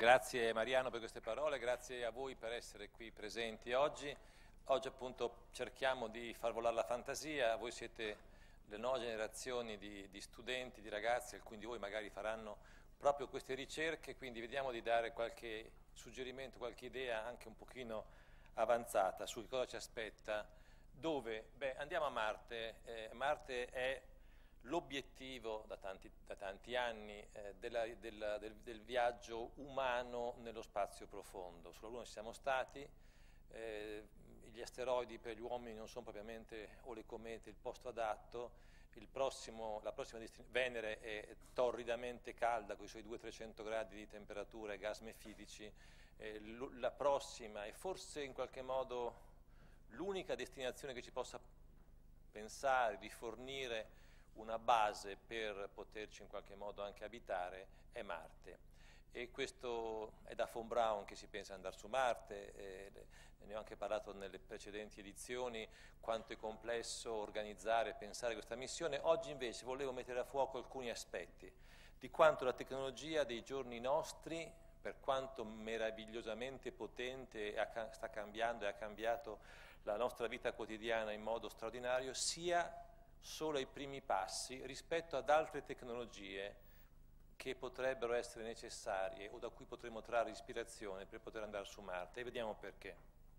Grazie Mariano per queste parole, grazie a voi per essere qui presenti oggi. Oggi appunto cerchiamo di far volare la fantasia, voi siete le nuove generazioni di studenti, di ragazzi, alcuni di voi magari faranno proprio queste ricerche, quindi vediamo di dare qualche suggerimento, qualche idea anche un pochino avanzata su che cosa ci aspetta. Dove? Beh, andiamo a Marte. Marte è l'obiettivo da tanti anni del viaggio umano nello spazio profondo. Sulla Luna ci siamo stati, gli asteroidi per gli uomini non sono propriamente, o le comete, il posto adatto. La prossima Venere è torridamente calda con i suoi 200-300 gradi di temperatura e gas mefidici. La prossima è forse in qualche modo l'unica destinazione che ci possa pensare di fornire una base per poterci in qualche modo anche abitare è Marte. E questo è da von Braun che si pensa di andare su Marte, ne ho anche parlato nelle precedenti edizioni, quanto è complesso organizzare e pensare questa missione. Oggi invece volevo mettere a fuoco alcuni aspetti di quanto la tecnologia dei giorni nostri, per quanto meravigliosamente potente, sta cambiando e ha cambiato la nostra vita quotidiana in modo straordinario, sia solo ai primi passi rispetto ad altre tecnologie che potrebbero essere necessarie o da cui potremmo trarre ispirazione per poter andare su Marte, e vediamo perché.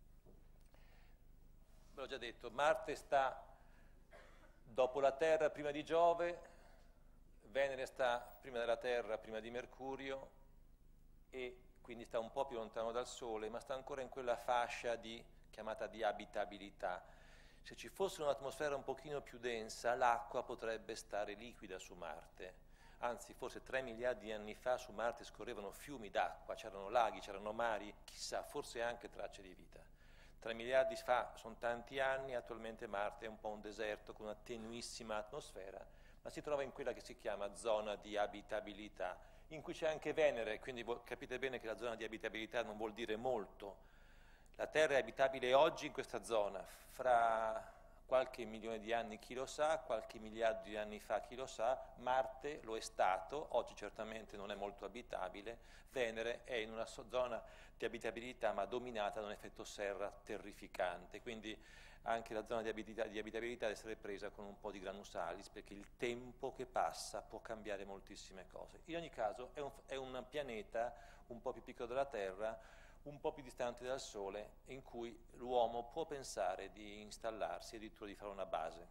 Ve l'ho già detto, Marte sta dopo la Terra prima di Giove, Venere sta prima della Terra prima di Mercurio e quindi sta un po' più lontano dal Sole, ma sta ancora in quella fascia chiamata di abitabilità. Se ci fosse un'atmosfera un pochino più densa, l'acqua potrebbe stare liquida su Marte. Anzi, forse 3 miliardi di anni fa su Marte scorrevano fiumi d'acqua, c'erano laghi, c'erano mari, chissà, forse anche tracce di vita. 3 miliardi fa sono tanti anni, attualmente Marte è un po' un deserto con una tenuissima atmosfera, ma si trova in quella che si chiama zona di abitabilità, in cui c'è anche Venere, quindi capite bene che la zona di abitabilità non vuol dire molto. La Terra è abitabile oggi in questa zona, fra qualche milione di anni chi lo sa, qualche miliardo di anni fa chi lo sa. Marte lo è stato, oggi certamente non è molto abitabile. Venere è in una zona di abitabilità ma dominata da un effetto serra terrificante, quindi anche la zona di abitabilità deve essere presa con un po' di granus salis, perché il tempo che passa può cambiare moltissime cose. In ogni caso è un pianeta un po' più piccolo della Terra, un po' più distante dal Sole, in cui l'uomo può pensare di installarsi, addirittura di fare una base.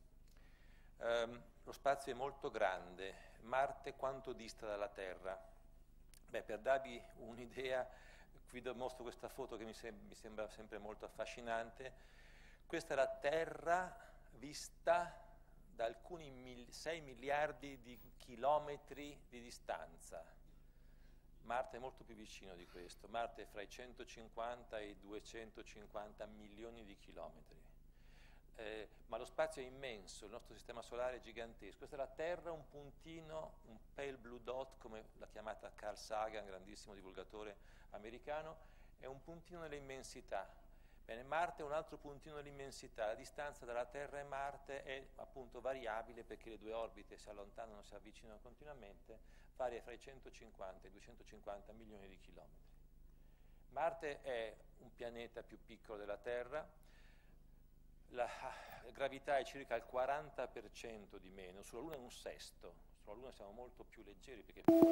Lo spazio è molto grande. Marte quanto dista dalla Terra? Beh, per darvi un'idea, qui mostro questa foto che mi sembra sempre molto affascinante. Questa è la Terra vista da alcuni 6 miliardi di chilometri di distanza. Marte è molto più vicino di questo, Marte è fra i 150 e i 250 milioni di chilometri, ma lo spazio è immenso, il nostro sistema solare è gigantesco. Questa è la Terra, un puntino, un pale blue dot, come l'ha chiamata Carl Sagan, grandissimo divulgatore americano, è un puntino nell'immensità. Bene, Marte è un altro puntino nell'immensità, la distanza tra la Terra e Marte è appunto variabile perché le due orbite si allontanano, si avvicinano continuamente, varia fra i 150 e i 250 milioni di chilometri. Marte è un pianeta più piccolo della Terra, la gravità è circa il 40% di meno, sulla Luna è un sesto, sulla Luna siamo molto più leggeri perché è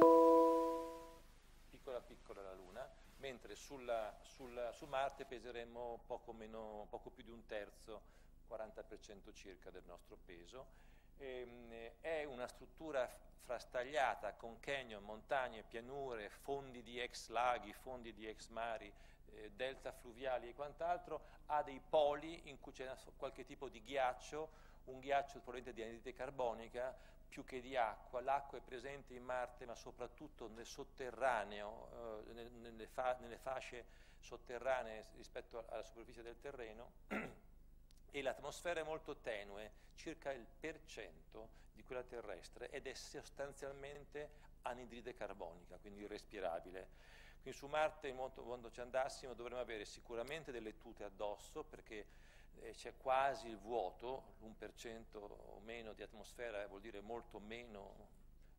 piccola la Luna, mentre su Marte peseremmo poco più di un terzo, 40% circa del nostro peso. È una struttura frastagliata con canyon, montagne, pianure, fondi di ex laghi, fondi di ex mari, delta fluviali e quant'altro. Ha dei poli in cui c'è qualche tipo di ghiaccio, un ghiaccio probabilmente di anidride carbonica più che di acqua. L'acqua è presente in Marte ma soprattutto nel sotterraneo, nelle fasce sotterranee rispetto alla superficie del terreno e l'atmosfera è molto tenue, circa il % di quella terrestre, ed è sostanzialmente anidride carbonica, quindi irrespirabile. Quindi su Marte, quando ci andassimo, dovremmo avere sicuramente delle tute addosso, perché c'è quasi il vuoto, l'1% o meno di atmosfera vuol dire molto meno di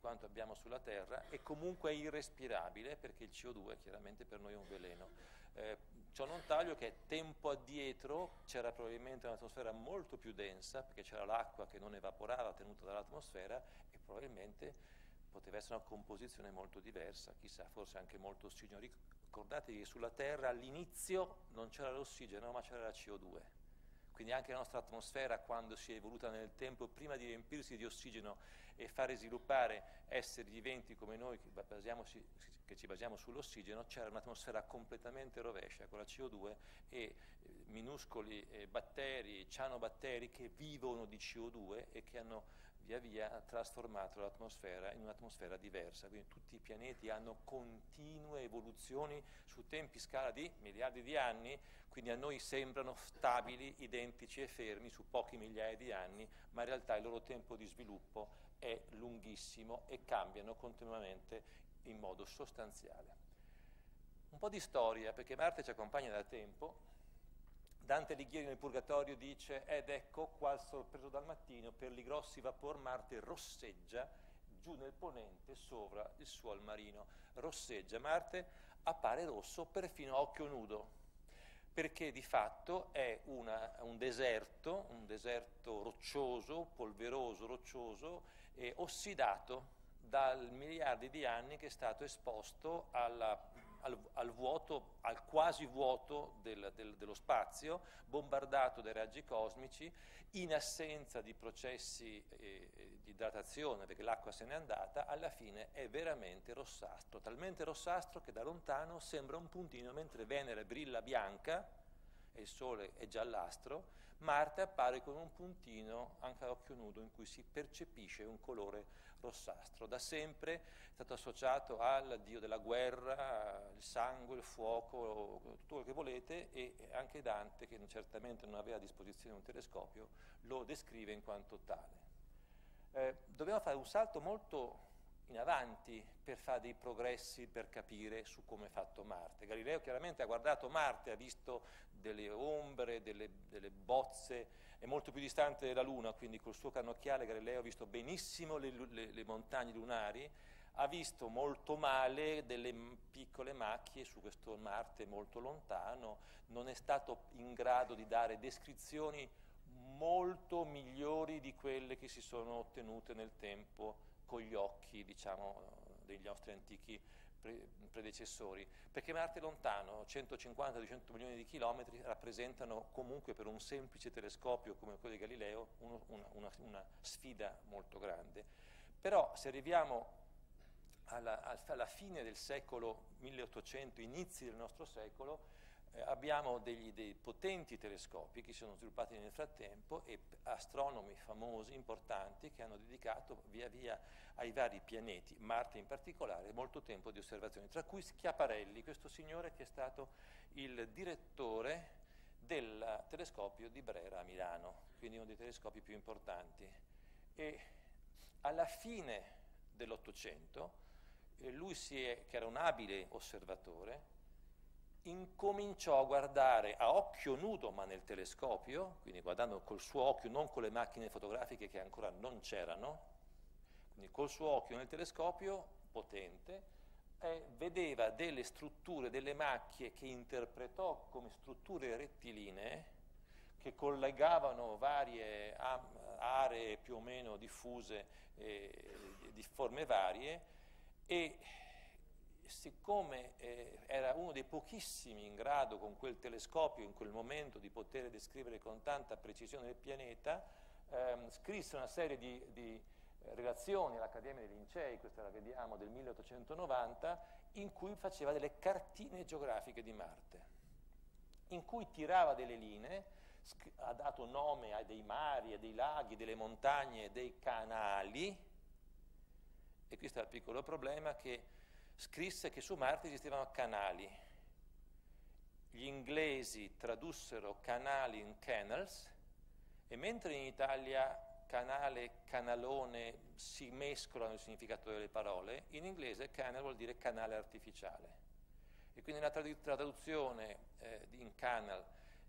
quanto abbiamo sulla Terra e comunque è irrespirabile perché il CO2 chiaramente per noi è un veleno. Ciò non taglia che tempo addietro c'era probabilmente un'atmosfera molto più densa perché c'era l'acqua che non evaporava tenuta dall'atmosfera e probabilmente poteva essere una composizione molto diversa, chissà, forse anche molto ossigeno. Ricordate che sulla Terra all'inizio non c'era l'ossigeno ma c'era la CO2. Quindi anche la nostra atmosfera, quando si è evoluta nel tempo, prima di riempirsi di ossigeno e fare sviluppare esseri viventi come noi, che ci basiamo sull'ossigeno, c'era un'atmosfera completamente rovescia con la CO2 e minuscoli batteri, cianobatteri che vivono di CO2 e che hanno via via trasformato l'atmosfera in un'atmosfera diversa. Quindi tutti i pianeti hanno continue evoluzioni su tempi scala di miliardi di anni, quindi a noi sembrano stabili, identici e fermi su pochi migliaia di anni, ma in realtà il loro tempo di sviluppo è lunghissimo e cambiano continuamente in modo sostanziale. Un po' di storia, perché Marte ci accompagna da tempo. Dante Alighieri nel Purgatorio dice: ed ecco qual sorpreso dal mattino per li grossi vapor Marte rosseggia giù nel ponente sovra il suol marino. Rosseggia, Marte appare rosso perfino a occhio nudo, perché di fatto è un deserto roccioso, polveroso, roccioso e ossidato dal miliardi di anni che è stato esposto al vuoto, al quasi vuoto dello spazio, bombardato dai raggi cosmici, in assenza di processi di idratazione, perché l'acqua se n'è andata, alla fine è veramente rossastro, talmente rossastro che da lontano sembra un puntino, mentre Venere brilla bianca e il Sole è giallastro, Marte appare come un puntino anche a occhio nudo in cui si percepisce un colore rossastro. Da sempre è stato associato al dio della guerra, il sangue, il fuoco, tutto quello che volete, e anche Dante, che certamente non aveva a disposizione un telescopio, lo descrive in quanto tale. Dobbiamo fare un salto molto in avanti per fare dei progressi, per capire su come è fatto Marte. Galileo chiaramente ha guardato Marte, ha visto delle ombre, delle bozze, è molto più distante dalla Luna, quindi col suo cannocchiale Galileo ha visto benissimo le montagne lunari, ha visto molto male delle piccole macchie su questo Marte molto lontano, non è stato in grado di dare descrizioni molto migliori di quelle che si sono ottenute nel tempo con gli occhi, diciamo, degli nostri antichi predecessori, perché Marte è lontano, 150-200 milioni di chilometri rappresentano comunque per un semplice telescopio come quello di Galileo una sfida molto grande. Però se arriviamo alla fine del secolo 1800, inizi del nostro secolo, abbiamo dei potenti telescopi che si sono sviluppati nel frattempo e astronomi famosi, importanti, che hanno dedicato via via ai vari pianeti, Marte in particolare, molto tempo di osservazione, tra cui Schiaparelli, questo signore che è stato il direttore del telescopio di Brera a Milano, quindi uno dei telescopi più importanti. E alla fine dell'Ottocento, lui che era un abile osservatore, incominciò a guardare a occhio nudo ma nel telescopio, quindi guardando col suo occhio, non con le macchine fotografiche che ancora non c'erano, quindi col suo occhio nel telescopio potente, vedeva delle strutture, delle macchie che interpretò come strutture rettilinee che collegavano varie aree più o meno diffuse di forme varie, e siccome era uno dei pochissimi in grado con quel telescopio in quel momento di poter descrivere con tanta precisione il pianeta, scrisse una serie di relazioni all'Accademia dei Lincei, questa la vediamo del 1890, in cui faceva delle cartine geografiche di Marte, in cui tirava delle linee, ha dato nome a dei mari, a dei laghi, delle montagne, dei canali, e questo è il piccolo problema, che scrisse che su Marte esistevano canali. Gli inglesi tradussero canali in canals, e mentre in Italia canale, canalone si mescolano il significato delle parole, in inglese canal vuol dire canale artificiale. E quindi la traduzione in canal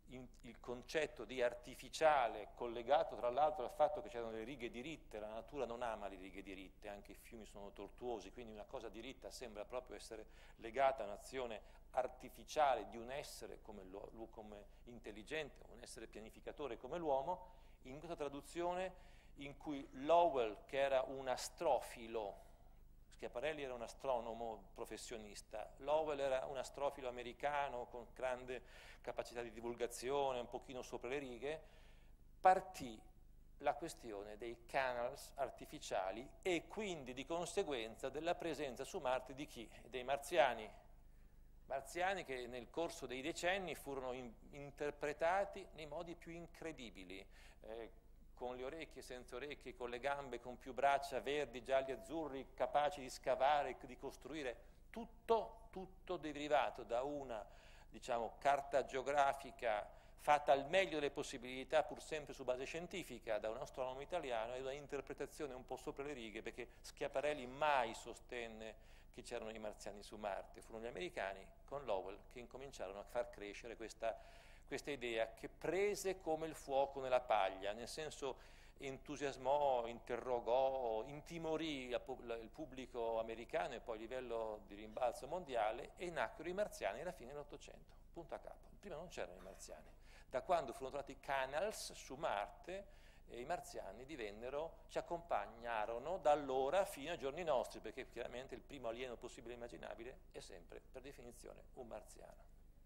il concetto di artificiale, collegato tra l'altro al fatto che c'erano le righe diritte, la natura non ama le righe diritte, anche i fiumi sono tortuosi, quindi una cosa diritta sembra proprio essere legata a un'azione artificiale di un essere come intelligente, un essere pianificatore come l'uomo, in questa traduzione in cui Lowell, che era un astrofilo, Schiaparelli era un astronomo professionista, Lowell era un astrofilo americano con grande capacità di divulgazione, un pochino sopra le righe, partì la questione dei canals artificiali e quindi di conseguenza della presenza su Marte di chi? Dei marziani. Marziani che nel corso dei decenni furono interpretati nei modi più incredibili, con le orecchie, senza orecchie, con le gambe, con più braccia, verdi, gialli, azzurri, capaci di scavare, di costruire, tutto derivato da una, diciamo, carta geografica fatta al meglio delle possibilità, pur sempre su base scientifica, da un astronomo italiano, e una interpretazione un po' sopra le righe, perché Schiaparelli mai sostenne che c'erano i marziani su Marte, furono gli americani con Lowell che incominciarono a far crescere questa idea, che prese come il fuoco nella paglia, nel senso entusiasmò, interrogò, intimorì il pubblico americano e poi a livello di rimbalzo mondiale, e nacquero i marziani alla fine dell'Ottocento, punto a capo. Prima non c'erano i marziani. Da quando furono trovati i canals su Marte, i marziani ci accompagnarono da allora fino ai giorni nostri, perché chiaramente il primo alieno possibile e immaginabile è sempre, per definizione, un marziano.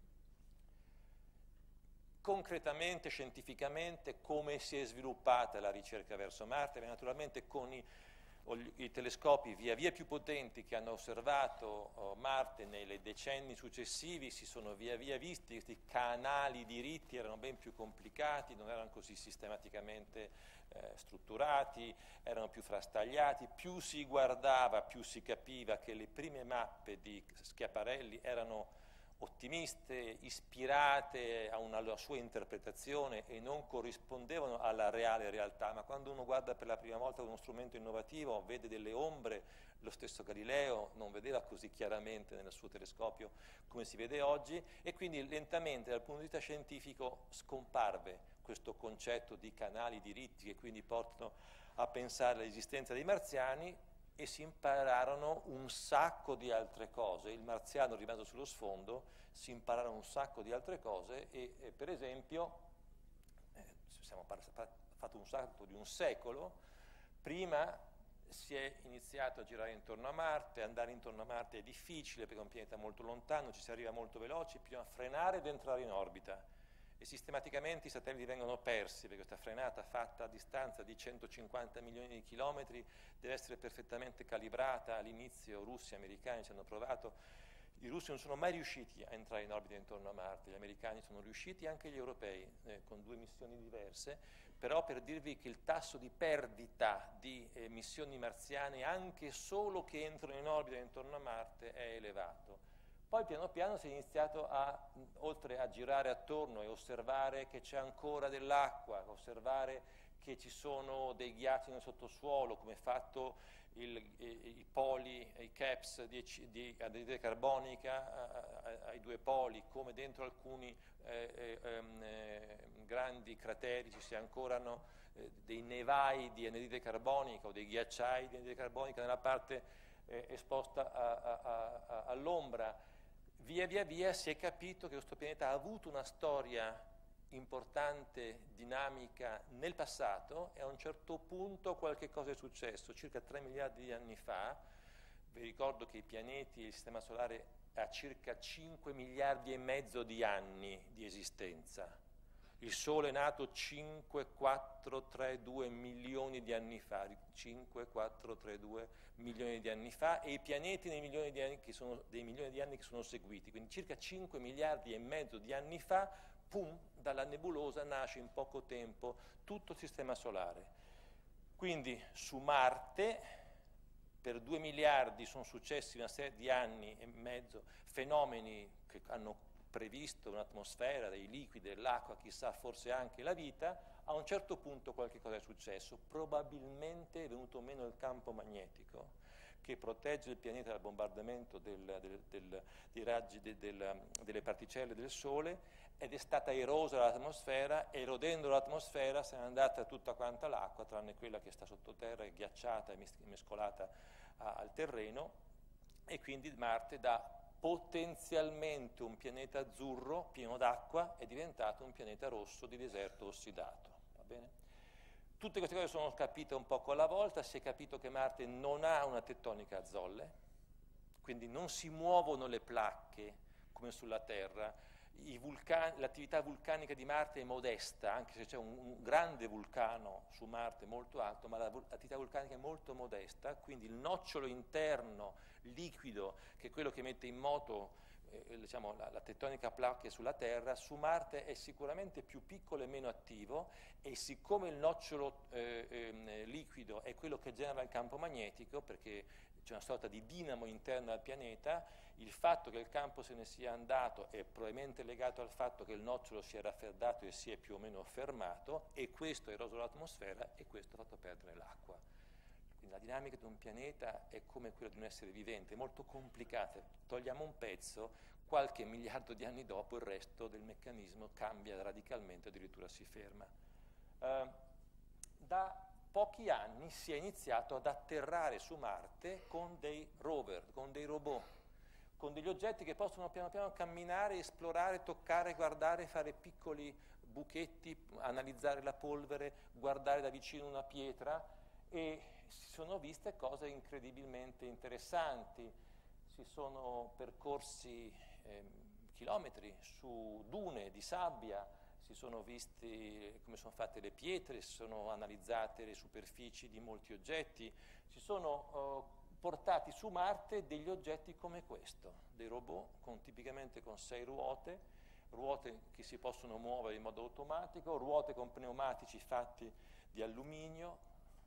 Concretamente, scientificamente, come si è sviluppata la ricerca verso Marte? Beh, naturalmente con i telescopi via via più potenti che hanno osservato Marte nei decenni successivi, si sono via via visti questi canali diritti, erano ben più complicati, non erano così sistematicamente strutturati, erano più frastagliati, più si guardava, più si capiva che le prime mappe di Schiaparelli erano ottimiste, ispirate alla sua interpretazione e non corrispondevano alla reale realtà, ma quando uno guarda per la prima volta uno strumento innovativo, vede delle ombre, lo stesso Galileo non vedeva così chiaramente nel suo telescopio come si vede oggi, e quindi lentamente dal punto di vista scientifico scomparve questo concetto di canali diritti che quindi portano a pensare all'esistenza dei marziani, e si impararono un sacco di altre cose. Il marziano rimasto sullo sfondo, si impararono un sacco di altre cose e per esempio, siamo fatto un salto di un secolo, prima si è iniziato a girare intorno a Marte, andare intorno a Marte è difficile perché è un pianeta molto lontano, ci si arriva molto veloci, bisogna frenare ed entrare in orbita. E sistematicamente i satelliti vengono persi, perché questa frenata fatta a distanza di 150 milioni di chilometri deve essere perfettamente calibrata. All'inizio russi e americani ci hanno provato, i russi non sono mai riusciti a entrare in orbita intorno a Marte, gli americani sono riusciti, anche gli europei, con 2 missioni diverse, però per dirvi che il tasso di perdita di missioni marziane, anche solo che entrano in orbita intorno a Marte, è elevato. Poi piano piano si è iniziato oltre a girare attorno e osservare che c'è ancora dell'acqua, osservare che ci sono dei ghiacci nel sottosuolo, come fatto i poli, i caps di anidride carbonica ai 2 poli, come dentro alcuni grandi crateri ci sia ancora dei nevai di anidride carbonica o dei ghiacciai di anidride carbonica nella parte esposta all'ombra. Via via si è capito che questo pianeta ha avuto una storia importante, dinamica nel passato, e a un certo punto qualche cosa è successo, circa 3 miliardi di anni fa. Vi ricordo che i pianeti e il Sistema Solare ha circa 5 miliardi e mezzo di anni di esistenza. Il Sole è nato 5,432 milioni di anni fa, 5,432 milioni di anni fa, e i pianeti dei milioni di anni che sono seguiti, quindi circa 5 miliardi e mezzo di anni fa, pum, dalla nebulosa nasce in poco tempo tutto il Sistema Solare. Quindi su Marte per 2 miliardi sono successi una serie di anni e mezzo fenomeni che hanno previsto un'atmosfera, dei liquidi, dell'acqua, chissà, forse anche la vita. A un certo punto qualche cosa è successo, probabilmente è venuto meno il campo magnetico, che protegge il pianeta dal bombardamento dei raggi delle particelle del Sole, ed è stata erosa l'atmosfera, erodendo l'atmosfera se n'è andata tutta quanta l'acqua, tranne quella che sta sottoterra, è ghiacciata e mescolata al terreno, e quindi Marte, da potenzialmente un pianeta azzurro pieno d'acqua, è diventato un pianeta rosso di deserto ossidato. Va bene? Tutte queste cose sono capite un poco alla volta. Si è capito che Marte non ha una tettonica a zolle, quindi non si muovono le placche come sulla Terra. L'attività vulcanica di Marte è modesta, anche se c'è un grande vulcano su Marte molto alto, ma l'attività vulcanica è molto modesta, quindi il nocciolo interno liquido, che è quello che mette in moto diciamo, la tettonica a placche sulla Terra, su Marte è sicuramente più piccolo e meno attivo, e siccome il nocciolo liquido è quello che genera il campo magnetico, perché c'è una sorta di dinamo interna al pianeta, il fatto che il campo se ne sia andato è probabilmente legato al fatto che il nocciolo si è raffreddato e si è più o meno fermato, e questo ha eroso l'atmosfera e questo ha fatto perdere l'acqua. Quindi la dinamica di un pianeta è come quella di un essere vivente, è molto complicata. Togliamo un pezzo, qualche miliardo di anni dopo il resto del meccanismo cambia radicalmente, addirittura si ferma. Da pochi anni si è iniziato ad atterrare su Marte con dei rover, con dei robot, con degli oggetti che possono piano piano camminare, esplorare, toccare, guardare, fare piccoli buchetti, analizzare la polvere, guardare da vicino una pietra, e si sono viste cose incredibilmente interessanti. Si sono percorsi chilometri su dune di sabbia, si sono visti come sono fatte le pietre, si sono analizzate le superfici di molti oggetti, si sono portati su Marte degli oggetti come questo, dei robot tipicamente con 6 ruote, ruote che si possono muovere in modo automatico, ruote con pneumatici fatti di alluminio,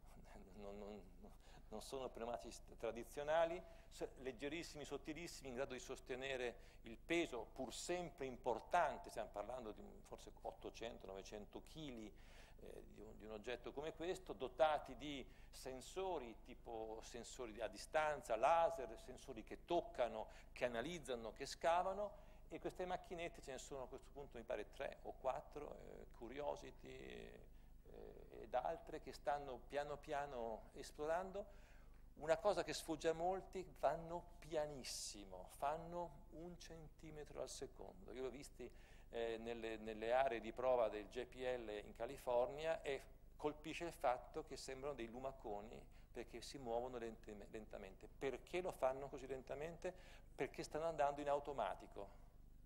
non sono pneumatici tradizionali, leggerissimi, sottilissimi, in grado di sostenere il peso pur sempre importante, stiamo parlando di forse 800-900 kg di un oggetto come questo, dotati di sensori, tipo sensori a distanza, laser, sensori che toccano, che analizzano, che scavano, e queste macchinette ce ne sono a questo punto mi pare 3 o 4, Curiosity ed altre, che stanno piano piano esplorando. Una cosa che sfugge a molti: vanno pianissimo, fanno 1 centimetro al secondo. Io l'ho visti nelle aree di prova del JPL in California, e colpisce il fatto che sembrano dei lumaconi, perché si muovono lentamente. Perché lo fanno così lentamente? Perché stanno andando in automatico.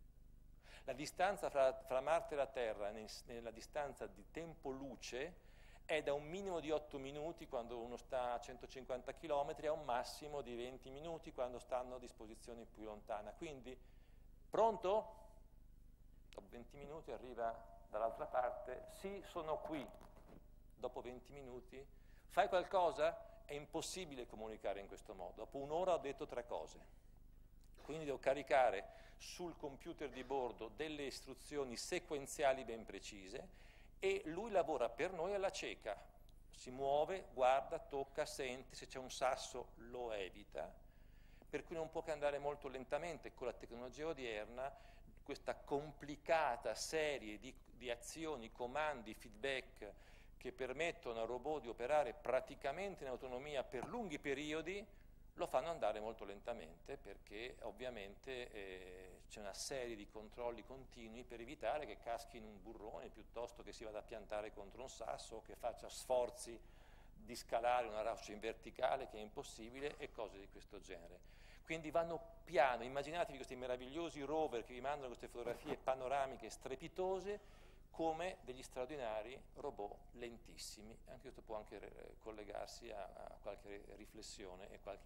La distanza fra Marte e la Terra, nella distanza di tempo luce, è da un minimo di 8 minuti quando uno sta a 150 km a un massimo di 20 minuti quando stanno a disposizione più lontana. Quindi, pronto? Dopo 20 minuti arriva dall'altra parte: sì, sono qui. Dopo 20 minuti, fai qualcosa? È impossibile comunicare in questo modo. Dopo un'ora ho detto 3 cose. Quindi devo caricare sul computer di bordo delle istruzioni sequenziali ben precise, e lui lavora per noi alla cieca, si muove, guarda, tocca, sente, se c'è un sasso lo evita, per cui non può che andare molto lentamente. Con la tecnologia odierna, questa complicata serie di azioni, comandi, feedback che permettono al robot di operare praticamente in autonomia per lunghi periodi, lo fanno andare molto lentamente, perché ovviamente c'è una serie di controlli continui per evitare che caschi in un burrone, piuttosto che si vada a piantare contro un sasso, o che faccia sforzi di scalare una roccia in verticale, che è impossibile, e cose di questo genere. Quindi vanno piano. Immaginatevi questi meravigliosi rover che vi mandano queste fotografie panoramiche strepitose, come degli straordinari robot lentissimi. Anche questo può anche collegarsi a qualche riflessione e qualche.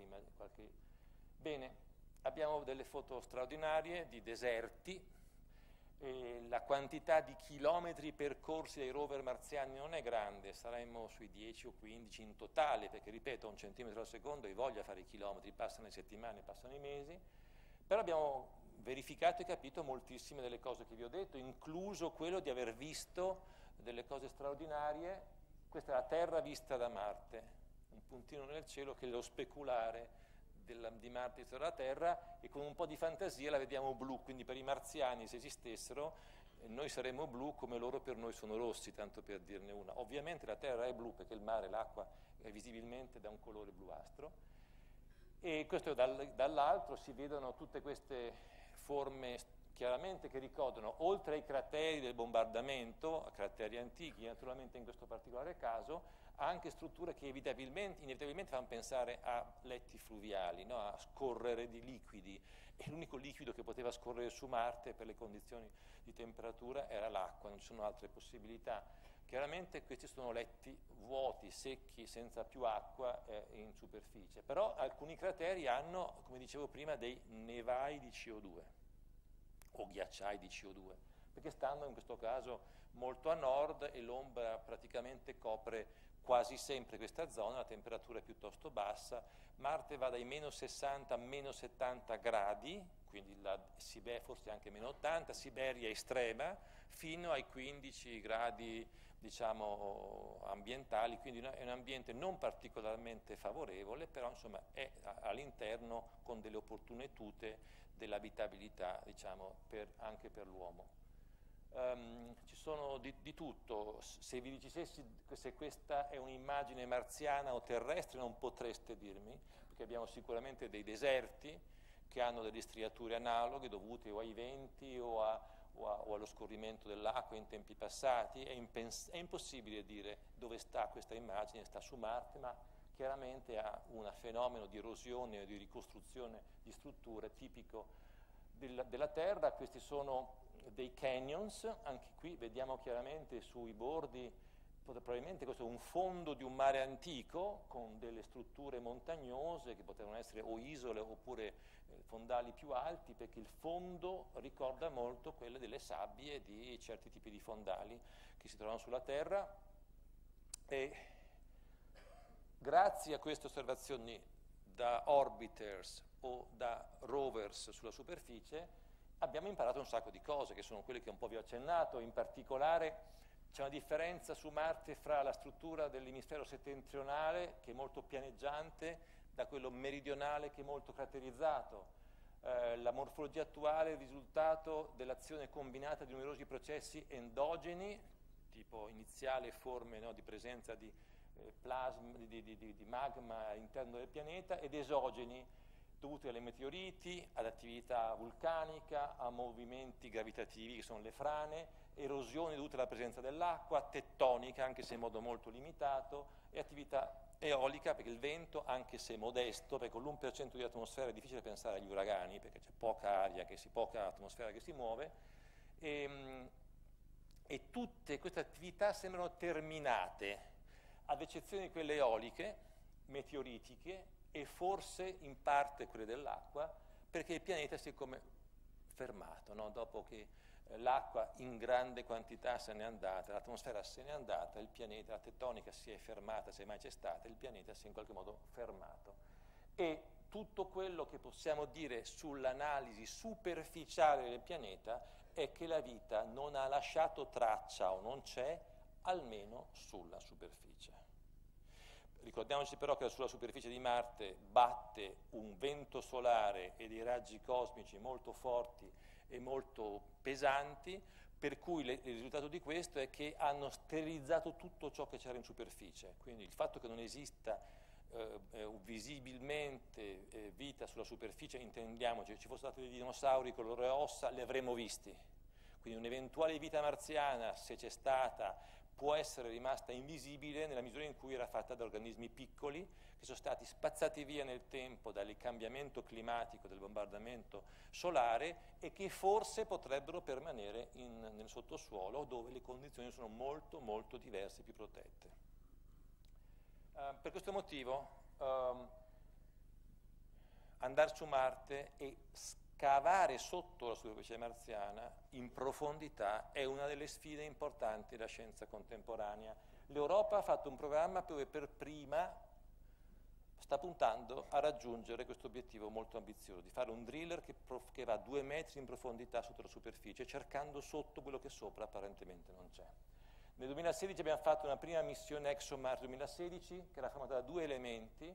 Bene, abbiamo delle foto straordinarie di deserti, la quantità di chilometri percorsi dai rover marziani non è grande, saremmo sui 10 o 15 in totale, perché ripeto, 1 centimetro al secondo, hai voglia di fare i chilometri, passano le settimane, passano i mesi, però abbiamo verificato e capito moltissime delle cose che vi ho detto, incluso quello di aver visto delle cose straordinarie. Questa è la Terra vista da Marte, un puntino nel cielo che è lo speculare di Marte e della Terra, e con un po' di fantasia la vediamo blu, quindi per i marziani, se esistessero, noi saremmo blu come loro per noi sono rossi, tanto per dirne una. Ovviamente la Terra è blu perché il mare, l'acqua è visibilmente da un colore bluastro, e questo dall'altro si vedono tutte queste forme chiaramente che ricordano, oltre ai crateri del bombardamento, crateri antichi naturalmente in questo particolare caso, anche strutture che inevitabilmente fanno pensare a letti fluviali, no? A scorrere di liquidi, e l'unico liquido che poteva scorrere su Marte per le condizioni di temperatura era l'acqua, non ci sono altre possibilità. Chiaramente questi sono letti vuoti, secchi, senza più acqua in superficie, però alcuni crateri hanno, come dicevo prima, dei nevai di CO2 o ghiacciai di CO2, perché stanno in questo caso molto a nord e l'ombra praticamente copre quasi sempre questa zona, la temperatura è piuttosto bassa. Marte va dai meno 60 a meno 70 gradi, quindi forse anche meno 80, Siberia estrema, fino ai 15 gradi, diciamo, ambientali, quindi è un ambiente non particolarmente favorevole, però insomma è all'interno con delle opportune tute dell'abitabilità, diciamo, anche per l'uomo. Ci sono di tutto. Se vi dicessi se questa è un'immagine marziana o terrestre non potreste dirmi, perché abbiamo sicuramente dei deserti che hanno delle striature analoghe dovute o ai venti o allo scorrimento dell'acqua in tempi passati. È impossibile dire dove sta questa immagine, sta su Marte, ma chiaramente ha un fenomeno di erosione o di ricostruzione di strutture tipico della Terra. Questi sono dei canyons, anche qui vediamo chiaramente sui bordi, probabilmente questo è un fondo di un mare antico con delle strutture montagnose che potevano essere o isole oppure fondali più alti, perché il fondo ricorda molto quelle delle sabbie di certi tipi di fondali che si trovano sulla Terra. E grazie a queste osservazioni da orbiters o da rovers sulla superficie abbiamo imparato un sacco di cose, che sono quelle che un po' vi ho accennato. In particolare c'è una differenza su Marte fra la struttura dell'emisfero settentrionale, che è molto pianeggiante, da quello meridionale, che è molto craterizzato. La morfologia attuale è il risultato dell'azione combinata di numerosi processi endogeni, tipo iniziale forme, no, di presenza di plasma, di magma all'interno del pianeta, ed esogeni dovuti alle meteoriti, ad attività vulcanica, a movimenti gravitativi che sono le frane, erosioni dovute alla presenza dell'acqua, tettonica anche se in modo molto limitato, e attività eolica, perché il vento, anche se modesto, perché con l'1% di atmosfera è difficile pensare agli uragani, perché c'è poca aria, poca atmosfera che si muove, e tutte queste attività sembrano terminate, ad eccezione di quelle eoliche, meteoritiche, e forse in parte quelle dell'acqua, perché il pianeta si è come fermato, no? Dopo che l'acqua in grande quantità se n'è andata, l'atmosfera se n'è andata, il pianeta, la tettonica si è fermata, se mai c'è stata, il pianeta si è in qualche modo fermato. E tutto quello che possiamo dire sull'analisi superficiale del pianeta è che la vita non ha lasciato traccia o non c'è, almeno sulla superficie. Ricordiamoci però che sulla superficie di Marte batte un vento solare e dei raggi cosmici molto forti e molto pesanti, per cui il risultato di questo è che hanno sterilizzato tutto ciò che c'era in superficie. Quindi il fatto che non esista visibilmente vita sulla superficie, intendiamoci, se ci fossero stati dei dinosauri con le loro ossa, li avremmo visti. Quindi un'eventuale vita marziana, se c'è stata, può essere rimasta invisibile nella misura in cui era fatta da organismi piccoli che sono stati spazzati via nel tempo dal cambiamento climatico, del bombardamento solare, e che forse potrebbero permanere nel sottosuolo, dove le condizioni sono molto molto diverse e più protette. Per questo motivo andare su Marte e scavare sotto la superficie marziana in profondità è una delle sfide importanti della scienza contemporanea. L'Europa ha fatto un programma dove per prima sta puntando a raggiungere questo obiettivo molto ambizioso, di fare un driller che va a 2 metri in profondità sotto la superficie, cercando sotto quello che sopra apparentemente non c'è. Nel 2016 abbiamo fatto una prima missione ExoMars 2016, che era formata da 2 elementi,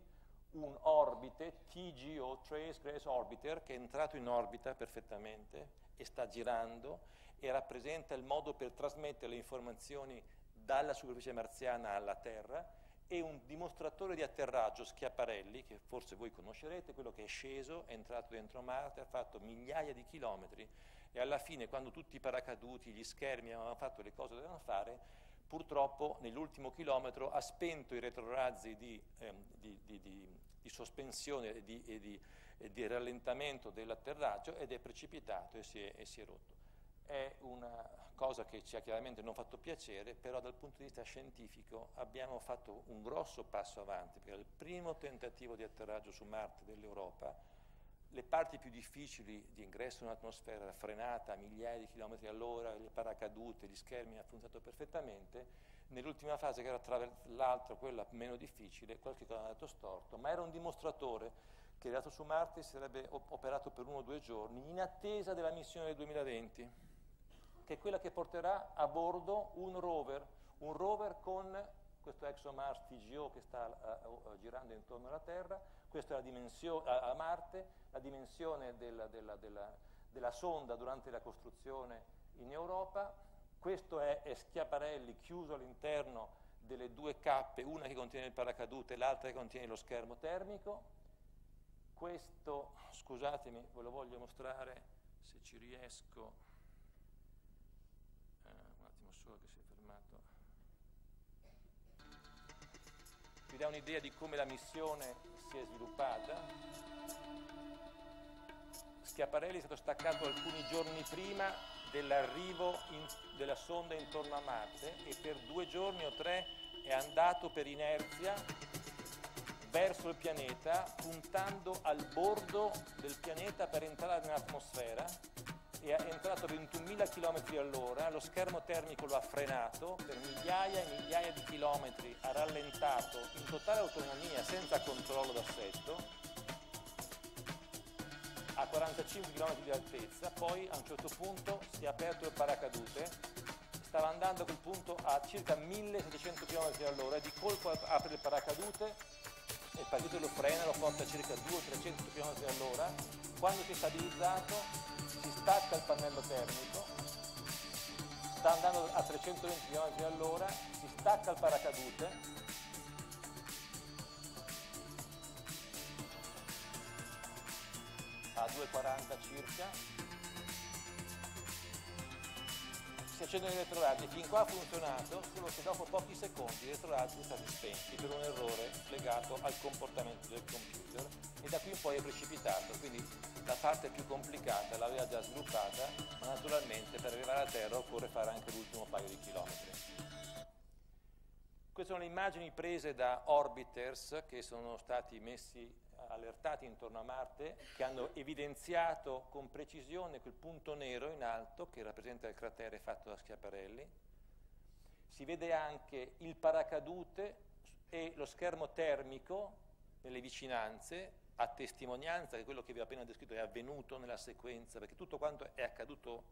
un orbite TGO, Trace Grace Orbiter, che è entrato in orbita perfettamente e sta girando e rappresenta il modo per trasmettere le informazioni dalla superficie marziana alla Terra, e un dimostratore di atterraggio, Schiaparelli, che forse voi conoscerete, quello che è sceso, è entrato dentro Marte, ha fatto migliaia di chilometri e alla fine, quando tutti i paracaduti, gli schermi avevano fatto le cose che dovevano fare, purtroppo nell'ultimo chilometro ha spento i retrorazzi di sospensione e di rallentamento dell'atterraggio ed è precipitato e si è rotto. È una cosa che ci ha chiaramente non fatto piacere, però dal punto di vista scientifico abbiamo fatto un grosso passo avanti, perché il primo tentativo di atterraggio su Marte dell'Europa, le parti più difficili di ingresso in un'atmosfera frenata a migliaia di chilometri all'ora, le paracadute, gli schermi hanno funzionato perfettamente. Nell'ultima fase, che era tra l'altro quella meno difficile, qualche cosa è andato storto, ma era un dimostratore che è arrivato su Marte, si sarebbe operato per 1 o 2 giorni in attesa della missione del 2020, che è quella che porterà a bordo un rover con questo ExoMars TGO che sta girando intorno alla Terra. Questa è la dimensione, a Marte, la dimensione della sonda durante la costruzione in Europa. Questo è Schiaparelli chiuso all'interno delle 2 cappe, una che contiene il paracadute e l'altra che contiene lo schermo termico. Questo, scusatemi, ve lo voglio mostrare se ci riesco. Un attimo solo che si è fermato. Vi dà un'idea di come la missione si è sviluppata. Schiaparelli è stato staccato alcuni giorni prima dell'arrivo della sonda intorno a Marte e per 2 giorni o 3 è andato per inerzia verso il pianeta, puntando al bordo del pianeta per entrare nell'atmosfera, e è entrato a 21.000 km all'ora, lo schermo termico lo ha frenato, per migliaia e migliaia di chilometri ha rallentato in totale autonomia, senza controllo d'assetto, a 45 km di altezza, poi a un certo punto si è aperto il paracadute, stava andando a quel punto a circa 1.700 km all'ora, e di colpo apre il paracadute, e il paracadute lo frena, lo porta a circa 200-300 km all'ora, quando si è stabilizzato si stacca il pannello termico, sta andando a 320 km all'ora, si stacca il paracadute, a 2,40 circa, si accendono i retrorazzi. Fin qua ha funzionato, solo che dopo pochi secondi i retrorazzi sono stati spenti per un errore legato al comportamento del computer, e da qui in poi è precipitato, quindi la parte più complicata l'aveva già sviluppata, ma naturalmente per arrivare a terra occorre fare anche l'ultimo paio di chilometri. Queste sono le immagini prese da orbiters che sono stati allertati intorno a Marte, che hanno evidenziato con precisione quel punto nero in alto che rappresenta il cratere fatto da Schiaparelli. Si vede anche il paracadute e lo schermo termico nelle vicinanze, a testimonianza che quello che vi ho appena descritto è avvenuto nella sequenza, perché tutto quanto è accaduto,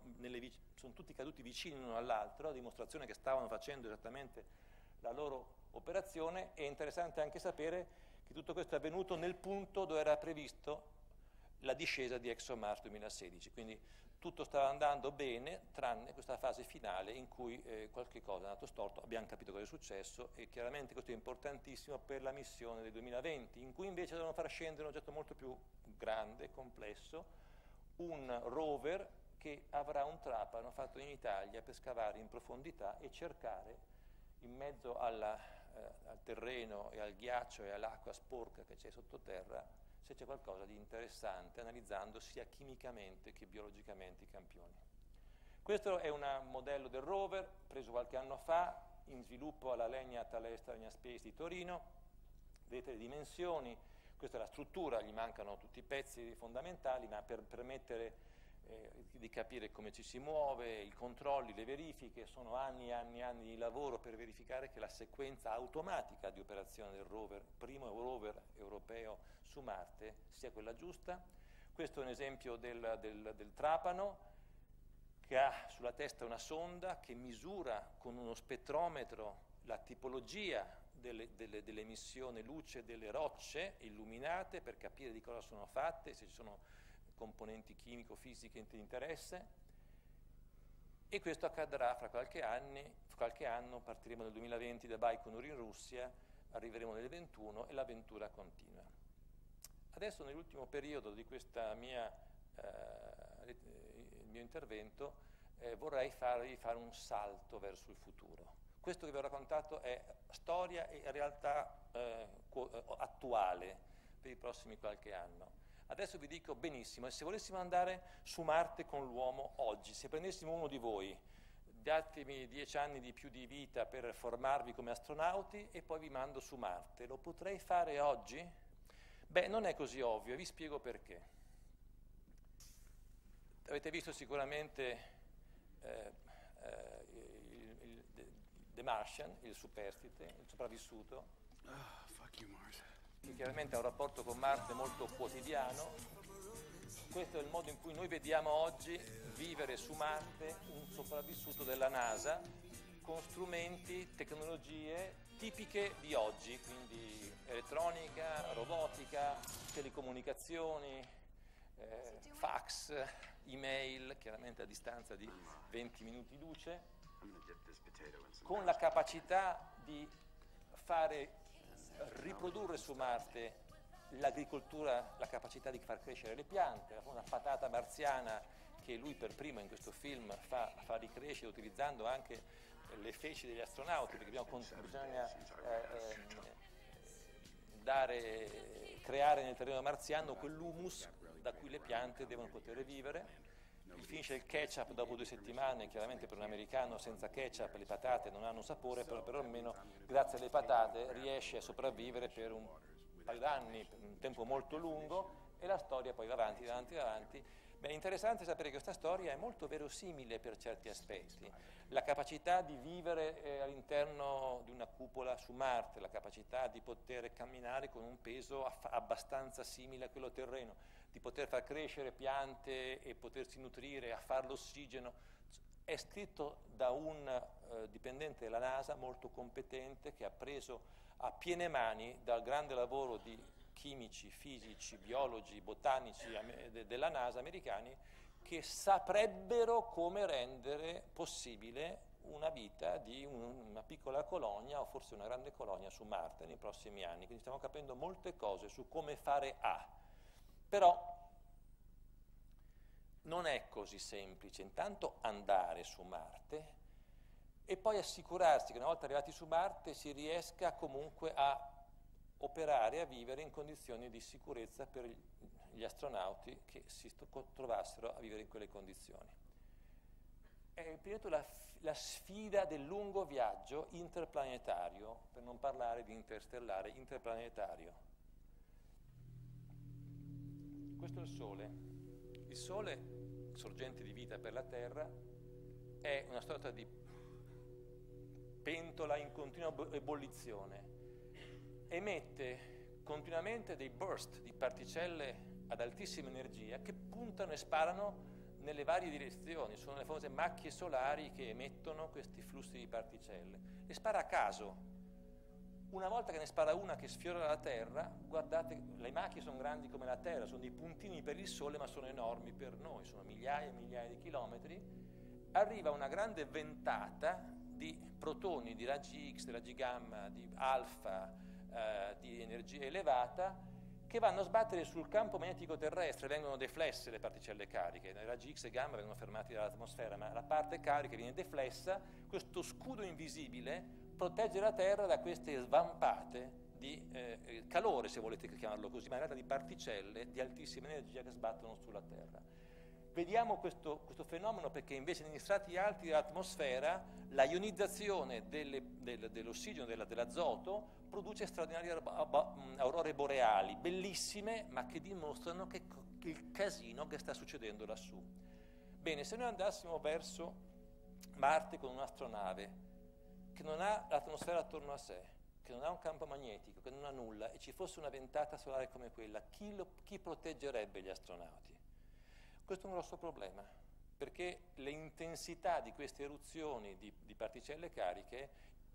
sono tutti caduti vicini l'uno all'altro, a dimostrazione che stavano facendo esattamente la loro operazione. È interessante anche sapere che tutto questo è avvenuto nel punto dove era previsto la discesa di ExoMars 2016, quindi tutto stava andando bene, tranne questa fase finale in cui qualche cosa è andato storto, abbiamo capito cosa è successo, e chiaramente questo è importantissimo per la missione del 2020, in cui invece devono far scendere un oggetto molto più grande, complesso, un rover che avrà un trapano fatto in Italia per scavare in profondità e cercare in mezzo al terreno e al ghiaccio e all'acqua sporca che c'è sottoterra se c'è qualcosa di interessante, analizzando sia chimicamente che biologicamente i campioni. Questo è un modello del rover preso qualche anno fa, in sviluppo alla Legna Thalesta Legna Space di Torino. Vedete le dimensioni, questa è la struttura, gli mancano tutti i pezzi fondamentali, ma per permettere di capire come ci si muove, i controlli, le verifiche, sono anni e anni e anni di lavoro per verificare che la sequenza automatica di operazione del rover, primo rover europeo su Marte, sia quella giusta. Questo è un esempio del trapano, che ha sulla testa una sonda che misura con uno spettrometro la tipologia dell'emissione luce delle rocce illuminate per capire di cosa sono fatte, se ci sono componenti chimico-fisiche di interesse, e questo accadrà fra qualche anno, partiremo nel 2020 da Baikonur in Russia, arriveremo nel 2021 e l'avventura continua. Adesso nell'ultimo periodo di questa il mio intervento vorrei farvi fare un salto verso il futuro. Questo che vi ho raccontato è storia e realtà attuale per i prossimi qualche anno. Adesso vi dico benissimo, e se volessimo andare su Marte con l'uomo oggi, se prendessimo uno di voi, datemi 10 anni di più di vita per formarvi come astronauti e poi vi mando su Marte, lo potrei fare oggi? Beh, non è così ovvio, vi spiego perché. Avete visto sicuramente The Martian, il superstite, il sopravvissuto, che chiaramente ha un rapporto con Marte molto quotidiano. Questo è il modo in cui noi vediamo oggi vivere su Marte un sopravvissuto della NASA con strumenti, tecnologie tipiche di oggi, quindi elettronica, robotica, telecomunicazioni, fax, email, chiaramente a distanza di 20 minuti luce, con la capacità di riprodurre su Marte l'agricoltura, la capacità di far crescere le piante, una patata marziana che lui per primo in questo film fa ricrescere utilizzando anche le feci degli astronauti, perché bisogna creare nel terreno marziano quell'humus da cui le piante devono poter vivere. Finisce il ketchup dopo 2 settimane, chiaramente per un americano senza ketchup le patate non hanno sapore, però almeno grazie alle patate riesce a sopravvivere per un paio d'anni, per un tempo molto lungo, e la storia poi va avanti, avanti, avanti. Beh, è interessante sapere che questa storia è molto verosimile per certi aspetti. La capacità di vivere all'interno di una cupola su Marte, la capacità di poter camminare con un peso abbastanza simile a quello terreno, di poter far crescere piante e potersi nutrire, a fare l'ossigeno, è scritto da un dipendente della NASA molto competente che ha preso a piene mani dal grande lavoro di chimici, fisici, biologi, botanici della NASA americani che saprebbero come rendere possibile una vita di una piccola colonia o forse una grande colonia su Marte nei prossimi anni. Quindi stiamo capendo molte cose su come fare Però non è così semplice, intanto andare su Marte e poi assicurarsi che una volta arrivati su Marte si riesca comunque a operare, a vivere in condizioni di sicurezza per gli astronauti che si trovassero a vivere in quelle condizioni. È prima di tutto la sfida del lungo viaggio interplanetario, per non parlare di interstellare, interplanetario. Questo è il Sole. Il Sole, sorgente di vita per la Terra, è una sorta di pentola in continua ebollizione. Emette continuamente dei burst di particelle ad altissima energia che puntano e sparano nelle varie direzioni. Sono le famose macchie solari che emettono questi flussi di particelle. Le spara a caso. Una volta che ne spara una che sfiora la Terra, guardate, le macchie sono grandi come la Terra, sono dei puntini per il Sole, ma sono enormi per noi, sono migliaia e migliaia di chilometri. Arriva una grande ventata di protoni, di raggi X, di raggi gamma, di alfa, di energia elevata, che vanno a sbattere sul campo magnetico terrestre, vengono deflesse le particelle cariche, i raggi X e gamma vengono fermati dall'atmosfera, ma la parte carica viene deflessa, questo scudo invisibile protegge la Terra da queste svampate di calore, se volete chiamarlo così, ma in realtà di particelle di altissima energia che sbattono sulla Terra. Vediamo questo fenomeno perché invece negli strati alti dell'atmosfera la ionizzazione dell'ossigeno, dell'azoto, produce straordinarie aurore boreali, bellissime, ma che dimostrano il casino che sta succedendo lassù. Bene, se noi andassimo verso Marte con un'astronave che non ha l'atmosfera attorno a sé, che non ha un campo magnetico, che non ha nulla, e ci fosse una ventata solare come quella, chi proteggerebbe gli astronauti? Questo è un grosso problema, perché le intensità di queste eruzioni di particelle cariche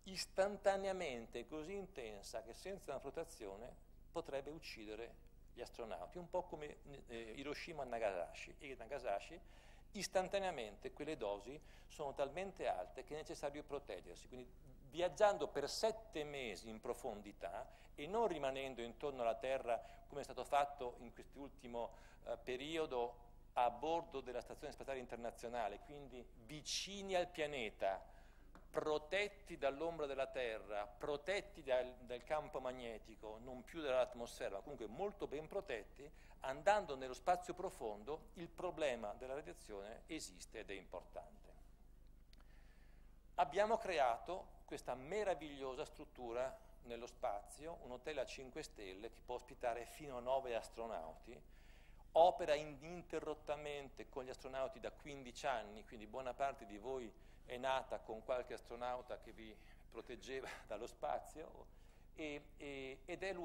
istantaneamente così intensa che senza una protezione potrebbe uccidere gli astronauti, un po' come Hiroshima e Nagasaki, istantaneamente quelle dosi sono talmente alte che è necessario proteggersi, quindi viaggiando per 7 mesi in profondità e non rimanendo intorno alla Terra come è stato fatto in quest'ultimo periodo a bordo della Stazione Spaziale Internazionale, quindi vicini al pianeta, protetti dall'ombra della Terra, protetti dal campo magnetico, non più dall'atmosfera, ma comunque molto ben protetti, andando nello spazio profondo, il problema della radiazione esiste ed è importante. Abbiamo creato questa meravigliosa struttura nello spazio, un hotel a 5 stelle che può ospitare fino a 9 astronauti, opera ininterrottamente con gli astronauti da 15 anni, quindi buona parte di voi è nata con qualche astronauta che vi proteggeva dallo spazio ed è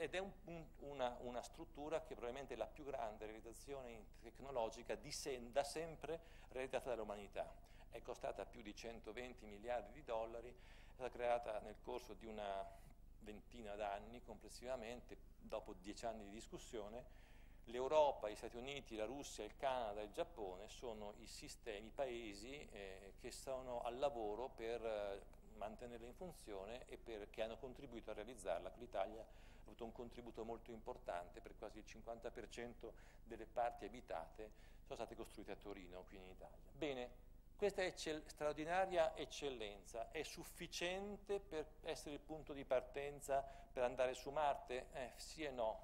una struttura che probabilmente è la più grande realizzazione tecnologica da sempre realizzata dall'umanità. È costata più di 120 miliardi di dollari, è stata creata nel corso di una ventina d'anni complessivamente, dopo 10 anni di discussione. L'Europa, gli Stati Uniti, la Russia, il Canada e il Giappone sono i paesi che sono al lavoro per mantenerla in funzione e che hanno contribuito a realizzarla. L'Italia ha avuto un contributo molto importante, per quasi il 50% delle parti abitate sono state costruite a Torino, qui in Italia. Bene, questa straordinaria eccellenza è sufficiente per essere il punto di partenza per andare su Marte? Sì e no.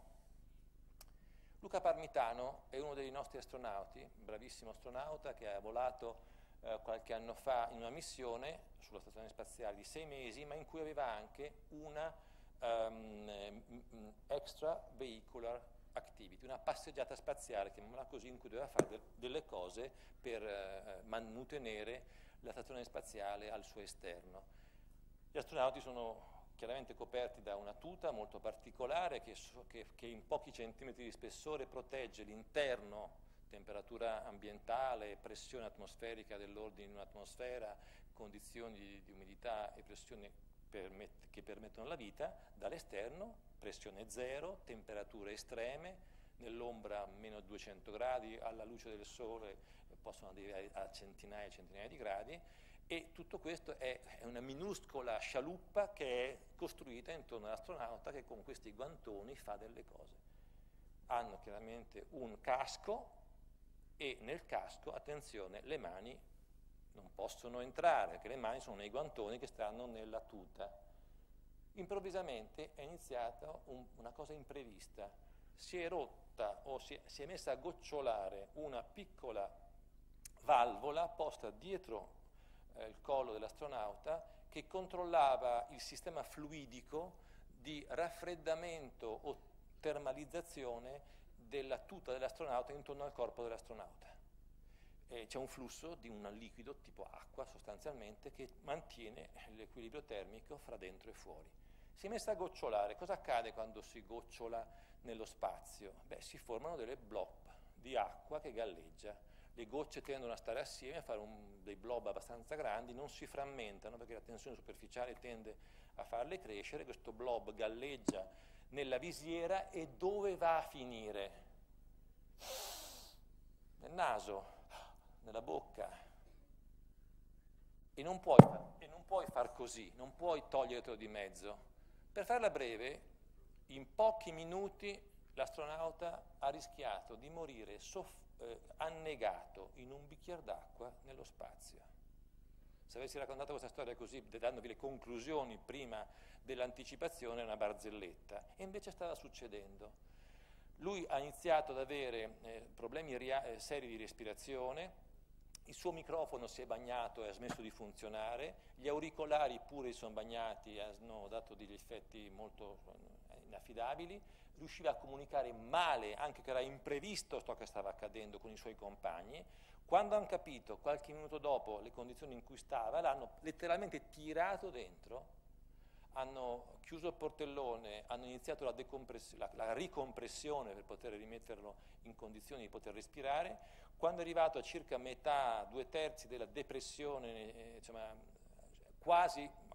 Luca Parmitano è uno dei nostri astronauti, un bravissimo astronauta che ha volato qualche anno fa in una missione sulla stazione spaziale di 6 mesi, ma in cui aveva anche una extravehicular activity, una passeggiata spaziale, chiamiamola così, in cui doveva fare delle cose per mantenere la stazione spaziale al suo esterno. Gli astronauti sono chiaramente coperti da una tuta molto particolare che in pochi centimetri di spessore protegge l'interno, temperatura ambientale, pressione atmosferica dell'ordine di un'atmosfera, condizioni di umidità e pressione che permettono la vita, dall'esterno pressione zero, temperature estreme, nell'ombra meno 200 gradi, alla luce del sole possono arrivare a centinaia e centinaia di gradi, e tutto questo è una minuscola scialuppa che è costruita intorno all'astronauta che con questi guantoni fa delle cose. Hanno chiaramente un casco e nel casco, attenzione, le mani non possono entrare, perché le mani sono nei guantoni che stanno nella tuta. Improvvisamente è iniziata una cosa imprevista. Si è rotta o si è messa a gocciolare una piccola valvola posta dietro il collo dell'astronauta che controllava il sistema fluidico di raffreddamento o termalizzazione della tuta dell'astronauta intorno al corpo dell'astronauta. C'è un flusso di un liquido tipo acqua sostanzialmente che mantiene l'equilibrio termico fra dentro e fuori. Si è messa a gocciolare. Cosa accade quando si gocciola nello spazio? Beh, si formano delle blob di acqua che galleggia. Le gocce tendono a stare assieme, a fare dei blob abbastanza grandi, non si frammentano perché la tensione superficiale tende a farle crescere. Questo blob galleggia nella visiera e dove va a finire? Nel naso, nella bocca. E non puoi far così, non puoi togliertelo di mezzo. Per farla breve, in pochi minuti l'astronauta ha rischiato di morire annegato in un bicchiere d'acqua nello spazio. Se avessi raccontato questa storia così, dandovi le conclusioni prima dell'anticipazione, è una barzelletta. E invece stava succedendo. Lui ha iniziato ad avere problemi seri di respirazione, il suo microfono si è bagnato e ha smesso di funzionare, gli auricolari pure si sono bagnati e hanno dato degli effetti molto inaffidabili, riusciva a comunicare male, anche che era imprevisto ciò che stava accadendo con i suoi compagni. Quando hanno capito, qualche minuto dopo, le condizioni in cui stava, l'hanno letteralmente tirato dentro, hanno chiuso il portellone, hanno iniziato la ricompressione per poter rimetterlo in condizioni di poter respirare. Quando è arrivato a circa metà, 2/3 della depressione, quasi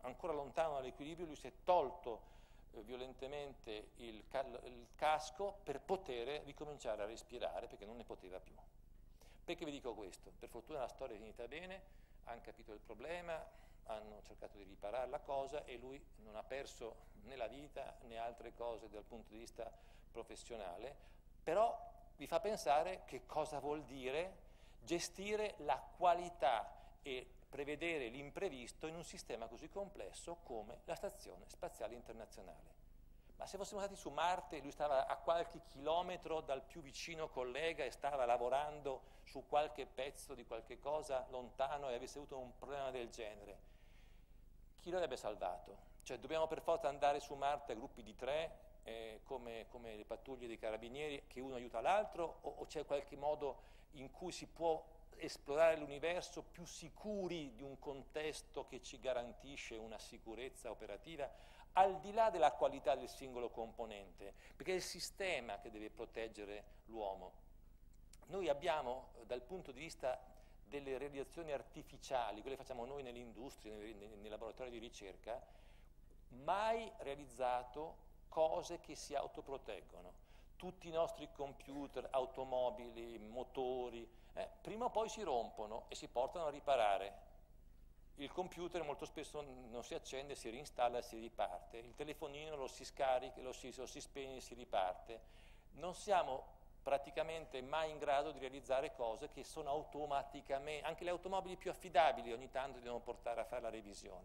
ancora lontano dall'equilibrio, lui si è tolto violentemente il casco per poter ricominciare a respirare, perché non ne poteva più. Perché vi dico questo? Per fortuna la storia è finita bene, hanno capito il problema, hanno cercato di riparare la cosa e lui non ha perso né la vita né altre cose dal punto di vista professionale, però vi fa pensare che cosa vuol dire gestire la qualità e prevedere l'imprevisto in un sistema così complesso come la Stazione Spaziale Internazionale. Ma se fossimo stati su Marte, lui stava a qualche chilometro dal più vicino collega e stava lavorando su qualche pezzo di qualche cosa lontano e avesse avuto un problema del genere, chi lo avrebbe salvato? Cioè dobbiamo per forza andare su Marte a gruppi di 3, come le pattuglie dei carabinieri, che uno aiuta l'altro, o c'è qualche modo in cui si può esplorare l'universo più sicuri di un contesto che ci garantisce una sicurezza operativa, al di là della qualità del singolo componente, perché è il sistema che deve proteggere l'uomo. Noi abbiamo, dal punto di vista delle realizzazioni artificiali, quelle che facciamo noi nell'industria, nei laboratori di ricerca, mai realizzato cose che si autoproteggono. Tutti i nostri computer, automobili, motori, prima o poi si rompono e si portano a riparare. Il computer molto spesso non si accende, si reinstalla e si riparte. Il telefonino lo si scarica, lo si spegne e si riparte. Non siamo praticamente mai in grado di realizzare cose che sono automaticamente, anche le automobili più affidabili ogni tanto devono portare a fare la revisione.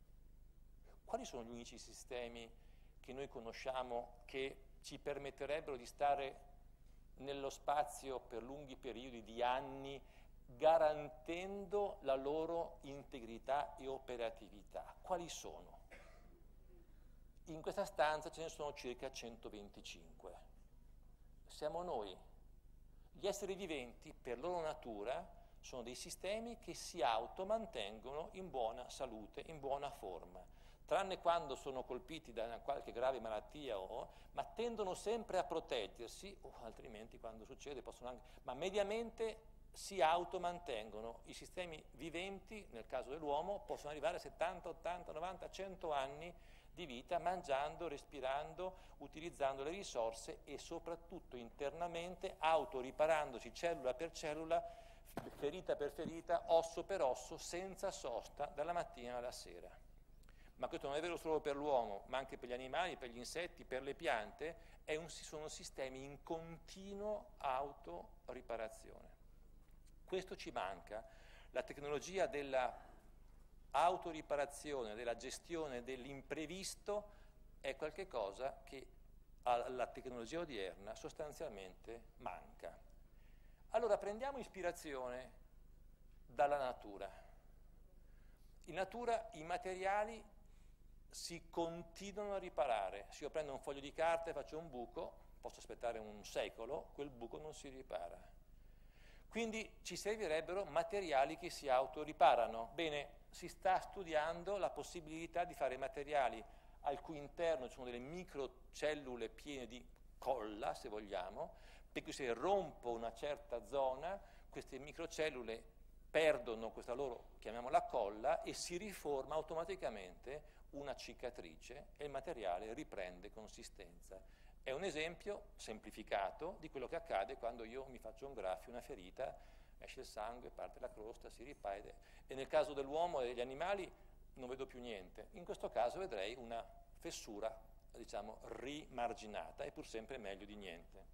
Quali sono gli unici sistemi che noi conosciamo che ci permetterebbero di stare nello spazio per lunghi periodi di anni, garantendo la loro integrità e operatività? Quali sono? In questa stanza ce ne sono circa 125. Siamo noi. Gli esseri viventi, per loro natura, sono dei sistemi che si automantengono in buona salute, in buona forma, tranne quando sono colpiti da qualche grave malattia, ma tendono sempre a proteggersi, o altrimenti quando succede possono anche, ma mediamente si automantengono. I sistemi viventi, nel caso dell'uomo, possono arrivare a 70, 80, 90, 100 anni di vita, mangiando, respirando, utilizzando le risorse e soprattutto internamente autoriparandosi cellula per cellula, ferita per ferita, osso per osso, senza sosta, dalla mattina alla sera. Ma questo non è vero solo per l'uomo, ma anche per gli animali, per gli insetti, per le piante, sono sistemi in continuo autoriparazione. Questo ci manca. La tecnologia della autoriparazione, della gestione dell'imprevisto è qualcosa che alla tecnologia odierna sostanzialmente manca. Allora prendiamo ispirazione dalla natura. In natura i materiali si continuano a riparare. Se io prendo un foglio di carta e faccio un buco, posso aspettare un secolo, quel buco non si ripara. Quindi ci servirebbero materiali che si autoriparano. Bene, si sta studiando la possibilità di fare materiali al cui interno ci sono delle microcellule piene di colla, se vogliamo, per cui se rompo una certa zona, queste microcellule perdono questa loro, chiamiamola colla, e si riforma automaticamente una cicatrice e il materiale riprende consistenza. È un esempio semplificato di quello che accade quando io mi faccio un graffio, una ferita, esce il sangue, parte la crosta, si ripete, e nel caso dell'uomo e degli animali non vedo più niente. In questo caso vedrei una fessura, diciamo, rimarginata, è pur sempre meglio di niente.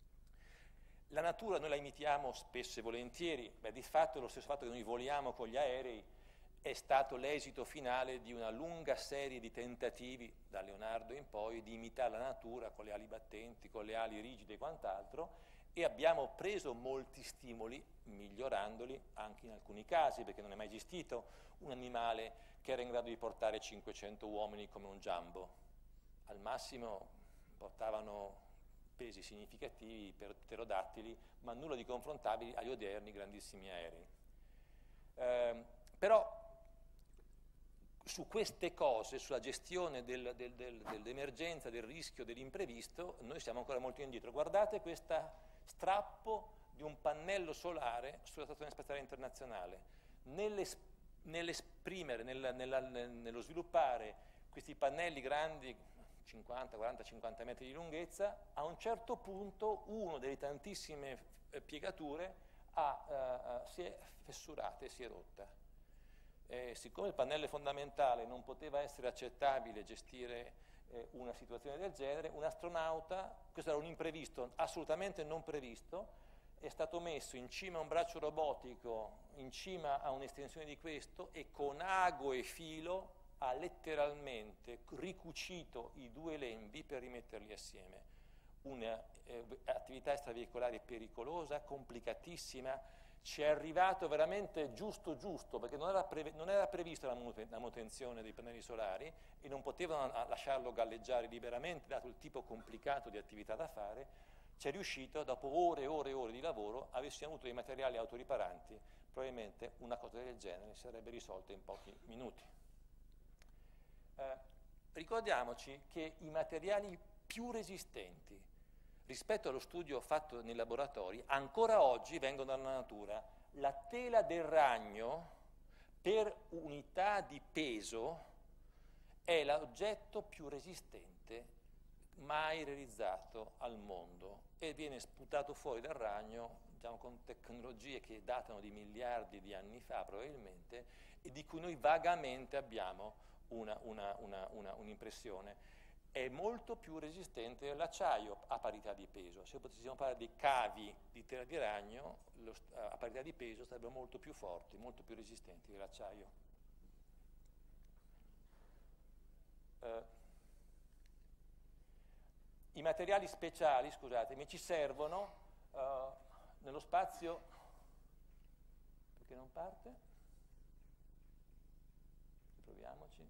La natura noi la imitiamo spesso e volentieri, di fatto lo stesso fatto che noi voliamo con gli aerei è stato l'esito finale di una lunga serie di tentativi, da Leonardo in poi, di imitare la natura con le ali battenti, con le ali rigide e quant'altro, e abbiamo preso molti stimoli, migliorandoli anche in alcuni casi, perché non è mai esistito un animale che era in grado di portare 500 uomini come un Jumbo. Al massimo portavano pesi significativi per pterodattili, ma nulla di confrontabili agli odierni grandissimi aerei. Però su queste cose, sulla gestione dell'emergenza, del rischio, dell'imprevisto, noi siamo ancora molto indietro. Guardate questo strappo di un pannello solare sulla Stazione Spaziale Internazionale. nell'imprimere, nello sviluppare questi pannelli grandi, 40, 50 metri di lunghezza, a un certo punto una delle tantissime piegature si è fessurata e si è rotta. Siccome il pannello fondamentale non poteva essere accettabile gestire una situazione del genere, un astronauta, questo era un imprevisto assolutamente non previsto, è stato messo in cima a un braccio robotico, in cima a un'estensione di questo, e con ago e filo ha letteralmente ricucito i due lembi per rimetterli assieme. Un'attività extraveicolare pericolosa, complicatissima. Ci è arrivato veramente giusto, perché non era prevista la manutenzione dei pannelli solari e non potevano lasciarlo galleggiare liberamente, dato il tipo complicato di attività da fare. Ci è riuscito, dopo ore e ore e ore di lavoro, avessimo avuto dei materiali autoriparanti, probabilmente una cosa del genere si sarebbe risolta in pochi minuti. Ricordiamoci che i materiali più resistenti rispetto allo studio fatto nei laboratori, ancora oggi vengono dalla natura. La tela del ragno, per unità di peso, è l'oggetto più resistente mai realizzato al mondo e viene sputato fuori dal ragno, diciamo, con tecnologie che datano di miliardi di anni fa probabilmente, e di cui noi vagamente abbiamo un'impressione. È molto più resistente dell'acciaio a parità di peso. Se potessimo parlare di cavi di tela di ragno, a parità di peso sarebbero molto più forti, molto più resistenti dell'acciaio. I materiali speciali, scusatemi, ci servono nello spazio, perché non parte? Proviamoci.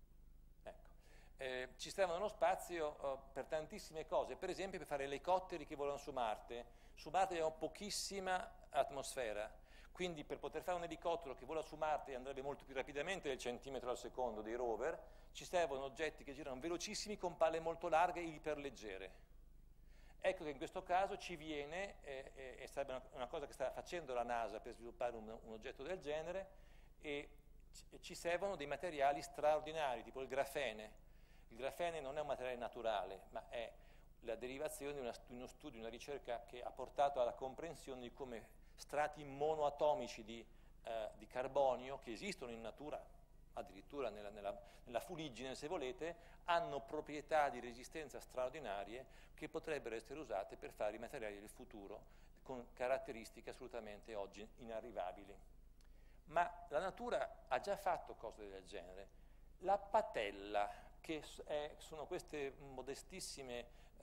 Ci servono nello spazio per tantissime cose, per esempio per fare elicotteri che volano su Marte. Su Marte abbiamo pochissima atmosfera, quindi per poter fare un elicottero che vola su Marte e andrebbe molto più rapidamente del centimetro al secondo dei rover, ci servono oggetti che girano velocissimi con palle molto larghe e iperleggere. Ecco che in questo caso ci viene, e sarebbe una cosa che sta facendo la NASA per sviluppare un oggetto del genere, e ci servono dei materiali straordinari, tipo il grafene. Il grafene non è un materiale naturale, ma è la derivazione di uno studio, una ricerca che ha portato alla comprensione di come strati monoatomici di carbonio, che esistono in natura, addirittura nella fuliggine se volete, hanno proprietà di resistenza straordinarie che potrebbero essere usate per fare i materiali del futuro con caratteristiche assolutamente oggi inarrivabili. Ma la natura ha già fatto cose del genere. La patella, che sono queste modestissime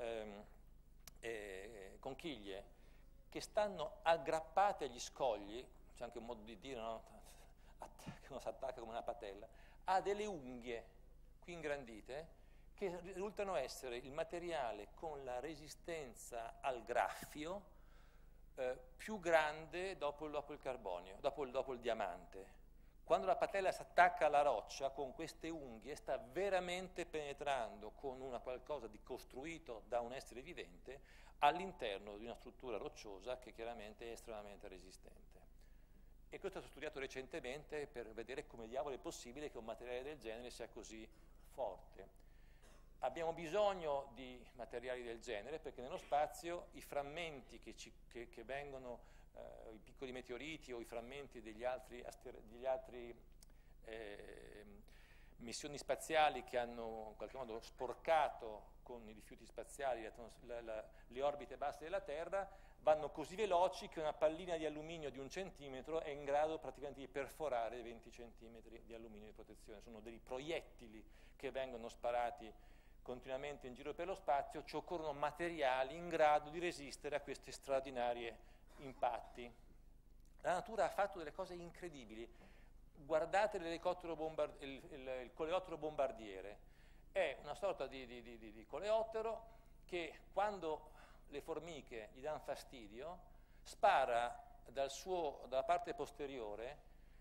conchiglie che stanno aggrappate agli scogli, c'è anche un modo di dire, no? Uno si attacca come una patella, ha delle unghie qui ingrandite che risultano essere il materiale con la resistenza al graffio più grande dopo il carbonio, dopo il diamante. Quando la patella si attacca alla roccia, con queste unghie sta veramente penetrando con una qualcosa di costruito da un essere vivente all'interno di una struttura rocciosa che chiaramente è estremamente resistente. E questo è stato studiato recentemente per vedere come diavolo è possibile che un materiale del genere sia così forte. Abbiamo bisogno di materiali del genere perché nello spazio i frammenti che vengono, i piccoli meteoriti o i frammenti degli altri missioni spaziali che hanno in qualche modo sporcato con i rifiuti spaziali le orbite basse della Terra, vanno così veloci che una pallina di alluminio di 1 centimetro è in grado praticamente di perforare 20 centimetri di alluminio di protezione. Sono dei proiettili che vengono sparati continuamente in giro per lo spazio, ci occorrono materiali in grado di resistere a questi straordinari impatti. La natura ha fatto delle cose incredibili. Guardate il coleottero bombardiere, è una sorta di coleottero che quando le formiche gli danno fastidio spara dalla parte posteriore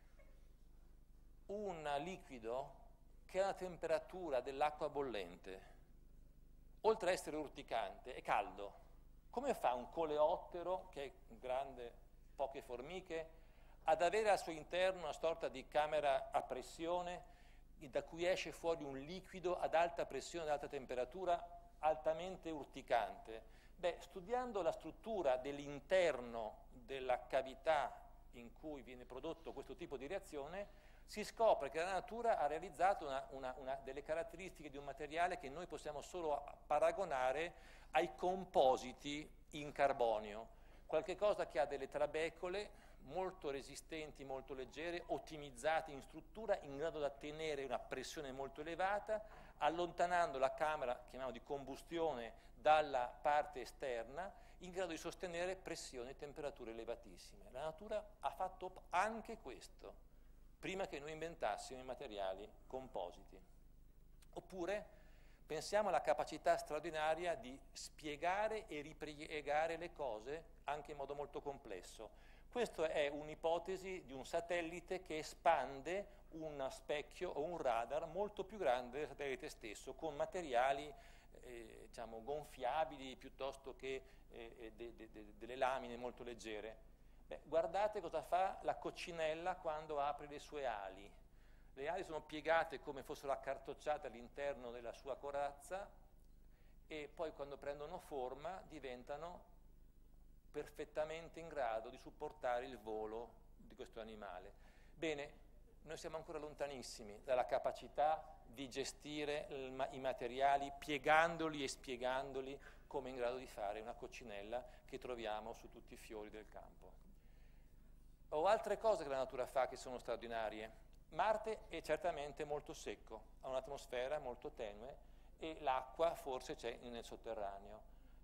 un liquido che ha la temperatura dell'acqua bollente. Oltre a essere urticante, è caldo. Come fa un coleottero, che è grande, poche formiche, ad avere al suo interno una sorta di camera a pressione da cui esce fuori un liquido ad alta pressione, ad alta temperatura, altamente urticante. Beh, studiando la struttura dell'interno della cavità in cui viene prodotto questo tipo di reazione, si scopre che la natura ha realizzato delle caratteristiche di un materiale che noi possiamo solo paragonare ai compositi in carbonio, qualche cosa che ha delle trabecole molto resistenti, molto leggere, ottimizzate in struttura, in grado da tenere una pressione molto elevata, allontanando la camera, chiamiamo di combustione, dalla parte esterna, in grado di sostenere pressioni e temperature elevatissime. La natura ha fatto anche questo, prima che noi inventassimo i materiali compositi. Oppure pensiamo alla capacità straordinaria di spiegare e ripiegare le cose anche in modo molto complesso. Questa è un'ipotesi di un satellite che espande un specchio o un radar molto più grande del satellite stesso, con materiali diciamo, gonfiabili piuttosto che delle lamine molto leggere. Beh, guardate cosa fa la coccinella quando apre le sue ali. Le ali sono piegate come fossero accartocciate all'interno della sua corazza e poi quando prendono forma diventano perfettamente in grado di supportare il volo di questo animale. Bene, noi siamo ancora lontanissimi dalla capacità di gestire i materiali piegandoli e spiegandoli come è in grado di fare una coccinella che troviamo su tutti i fiori del campo. O altre cose che la natura fa che sono straordinarie. Marte è certamente molto secco, ha un'atmosfera molto tenue e l'acqua forse c'è nel sotterraneo,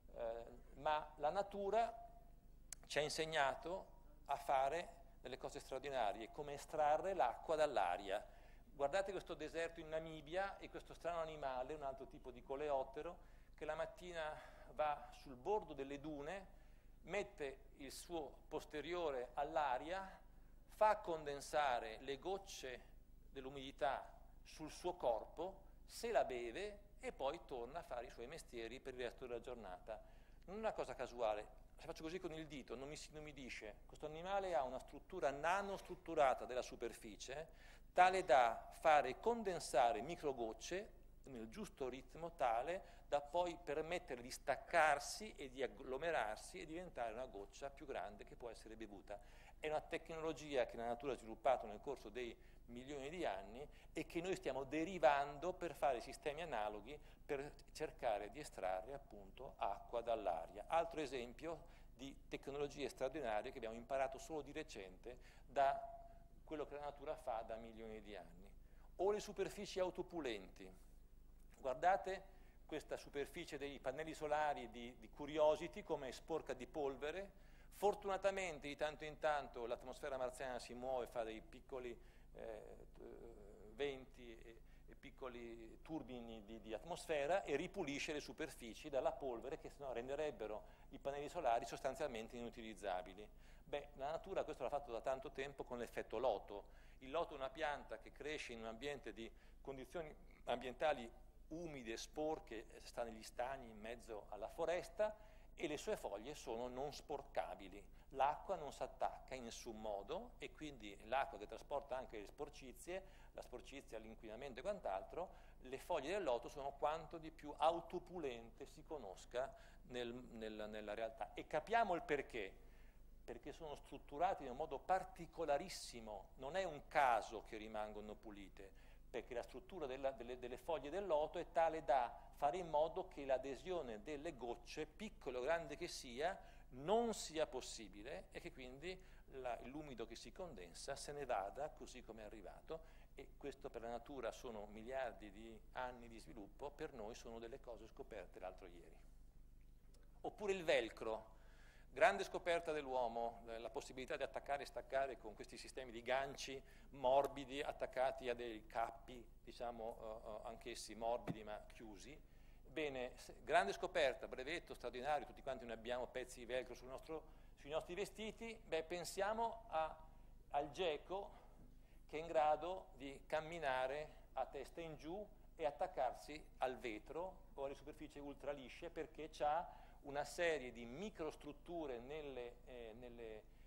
ma la natura ci ha insegnato a fare delle cose straordinarie, come estrarre l'acqua dall'aria. Guardate questo deserto in Namibia e questo strano animale, un altro tipo di coleottero, che la mattina va sul bordo delle dune, mette il suo posteriore all'aria, fa condensare le gocce dell'umidità sul suo corpo, se la beve e poi torna a fare i suoi mestieri per il resto della giornata. Non è una cosa casuale. Se faccio così con il dito, non mi si inumidisce. Questo animale ha una struttura nanostrutturata della superficie tale da fare condensare microgocce nel giusto ritmo tale da poi permettere di staccarsi e di agglomerarsi e diventare una goccia più grande che può essere bevuta. È una tecnologia che la natura ha sviluppato nel corso dei milioni di anni e che noi stiamo derivando per fare sistemi analoghi per cercare di estrarre appunto acqua dall'aria. Altro esempio di tecnologie straordinarie che abbiamo imparato solo di recente da quello che la natura fa da milioni di anni. O le superfici autopulenti. Guardate questa superficie dei pannelli solari di Curiosity come è sporca di polvere. Fortunatamente di tanto in tanto l'atmosfera marziana si muove, fa dei piccoli venti e piccoli turbini di atmosfera e ripulisce le superfici dalla polvere che sennò renderebbero i pannelli solari sostanzialmente inutilizzabili. Beh, la natura questo l'ha fatto da tanto tempo con l'effetto loto. Il loto è una pianta che cresce in un ambiente di condizioni ambientali umide, sporche, sta negli stagni in mezzo alla foresta e le sue foglie sono non sporcabili. L'acqua non si attacca in nessun modo e quindi l'acqua che trasporta anche le sporcizie, la sporcizia, l'inquinamento e quant'altro, le foglie del loto sono quanto di più autopulente si conosca nella realtà. E capiamo il perché. Perché sono strutturati in un modo particolarissimo, non è un caso che rimangono pulite, perché la struttura delle foglie del loto è tale da fare in modo che l'adesione delle gocce, piccolo o grande che sia, non sia possibile e che quindi l'umido che si condensa se ne vada così come è arrivato e questo per la natura sono miliardi di anni di sviluppo, per noi sono delle cose scoperte l'altro ieri. Oppure il velcro. Grande scoperta dell'uomo, la possibilità di attaccare e staccare con questi sistemi di ganci morbidi attaccati a dei cappi, diciamo anch'essi morbidi ma chiusi. Bene, grande scoperta, brevetto straordinario, tutti quanti noi abbiamo pezzi di velcro sui nostri vestiti. Beh, pensiamo al geco che è in grado di camminare a testa in giù e attaccarsi al vetro o alle superfici ultralisce perché ha una serie di microstrutture nelle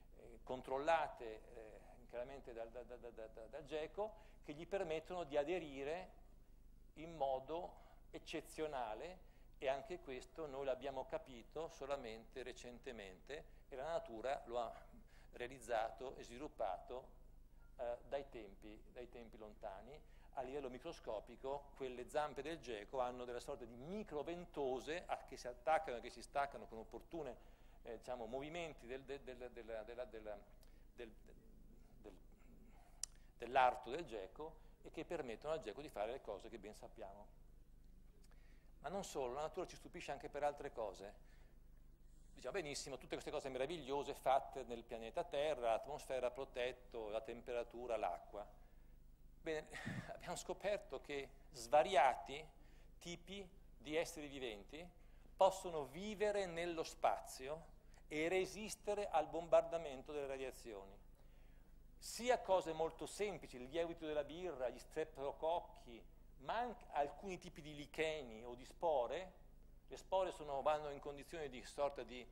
controllate chiaramente dal GECO, che gli permettono di aderire in modo eccezionale, e anche questo noi l'abbiamo capito solamente recentemente e la natura lo ha realizzato e sviluppato dai tempi lontani. A livello microscopico quelle zampe del geco hanno delle sorte di microventose che si attaccano e che si staccano con opportuni diciamo, movimenti dell'arto del geco, e che permettono al geco di fare le cose che ben sappiamo. Ma non solo, la natura ci stupisce anche per altre cose. Diciamo benissimo, tutte queste cose meravigliose fatte nel pianeta Terra, l'atmosfera protetto, la temperatura, l'acqua. Bene, abbiamo scoperto che svariati tipi di esseri viventi possono vivere nello spazio e resistere al bombardamento delle radiazioni. Sia cose molto semplici, il lievito della birra, gli streptococchi, ma anche alcuni tipi di licheni o di spore. Le spore vanno in condizioni di sorta di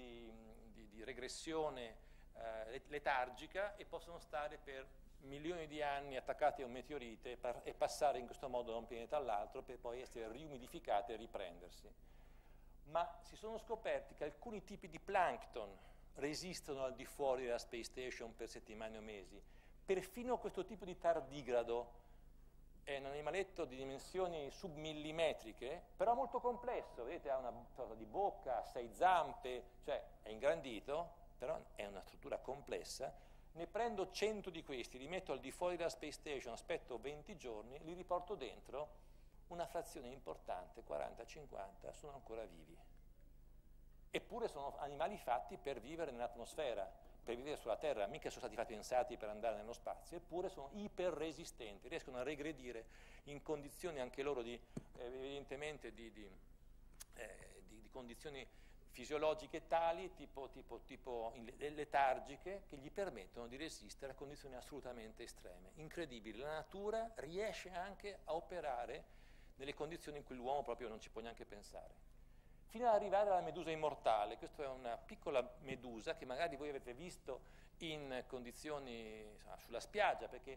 regressione letargica e possono stare per milioni di anni attaccati a un meteorite e passare in questo modo da un pianeta all'altro per poi essere riumidificate e riprendersi. Ma si sono scoperti che alcuni tipi di plankton resistono al di fuori della Space Station per settimane o mesi. Perfino questo tipo di tardigrado è un animaletto di dimensioni submillimetriche, però molto complesso, vedete, ha una sorta di bocca, ha 6 zampe, cioè è ingrandito, però è una struttura complessa. Ne prendo 100 di questi, li metto al di fuori della Space Station, aspetto 20 giorni, li riporto dentro, una frazione importante, 40-50, sono ancora vivi. Eppure sono animali fatti per vivere nell'atmosfera, per vivere sulla Terra, mica sono stati fatti pensati per andare nello spazio, eppure sono iperresistenti, riescono a regredire in condizioni anche loro evidentemente di condizioni fisiologiche tali, tipo letargiche, che gli permettono di resistere a condizioni assolutamente estreme. Incredibile, la natura riesce anche a operare nelle condizioni in cui l'uomo proprio non ci può neanche pensare. Fino ad arrivare alla medusa immortale. Questa è una piccola medusa che magari voi avete visto in condizioni insomma, sulla spiaggia, perché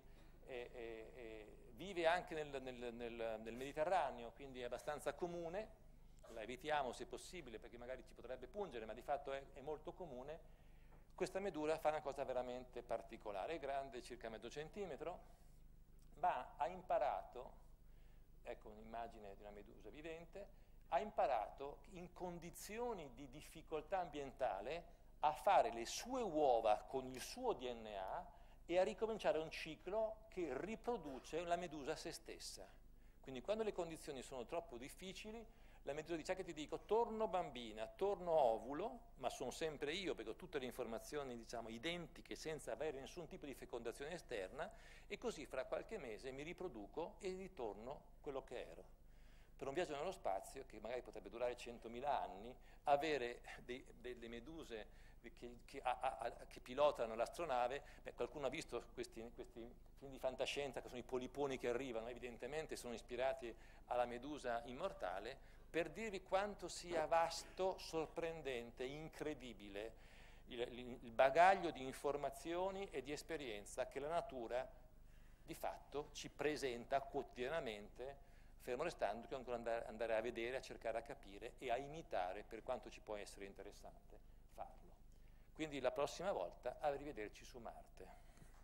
vive anche nel Mediterraneo, quindi è abbastanza comune, la evitiamo se possibile perché magari ci potrebbe pungere, ma di fatto è molto comune. Questa medusa fa una cosa veramente particolare, è grande circa mezzo centimetro, ma ha imparato, ecco un'immagine di una medusa vivente, ha imparato in condizioni di difficoltà ambientale a fare le sue uova con il suo DNA e a ricominciare un ciclo che riproduce la medusa se stessa. Quindi quando le condizioni sono troppo difficili, la medusa dice che ti dico torno bambina, torno ovulo, ma sono sempre io perché ho tutte le informazioni diciamo identiche senza avere nessun tipo di fecondazione esterna, e così fra qualche mese mi riproduco e ritorno quello che ero. Per un viaggio nello spazio, che magari potrebbe durare 100.000 anni, avere delle meduse che pilotano l'astronave, qualcuno ha visto questi film di fantascienza che sono i poliponi che arrivano, evidentemente sono ispirati alla medusa immortale, per dirvi quanto sia vasto, sorprendente, incredibile il bagaglio di informazioni e di esperienza che la natura di fatto ci presenta quotidianamente, fermo restando che ancora andare a vedere, a cercare a capire e a imitare per quanto ci può essere interessante farlo. Quindi la prossima volta arrivederci su Marte.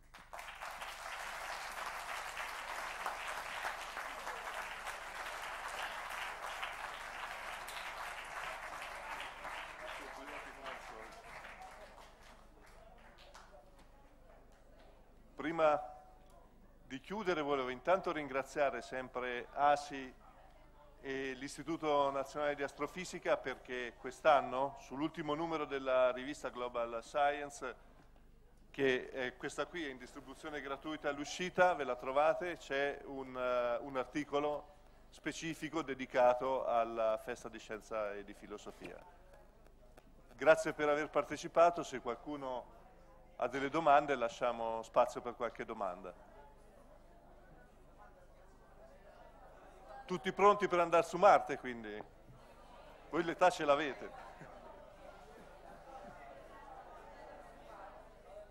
Prima di chiudere volevo intanto ringraziare sempre ASI e l'Istituto Nazionale di Astrofisica, perché quest'anno, sull'ultimo numero della rivista Global Science, che è questa qui, è in distribuzione gratuita all'uscita, ve la trovate, c'è un articolo specifico dedicato alla Festa di Scienza e di Filosofia. Grazie per aver partecipato, se qualcuno ha delle domande lasciamo spazio per qualche domanda. Tutti pronti per andare su Marte, quindi? Voi l'età ce l'avete.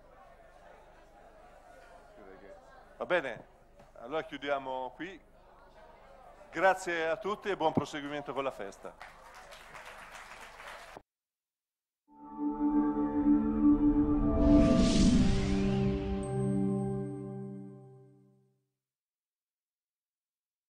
Va bene, allora chiudiamo qui. Grazie a tutti e buon proseguimento con la festa.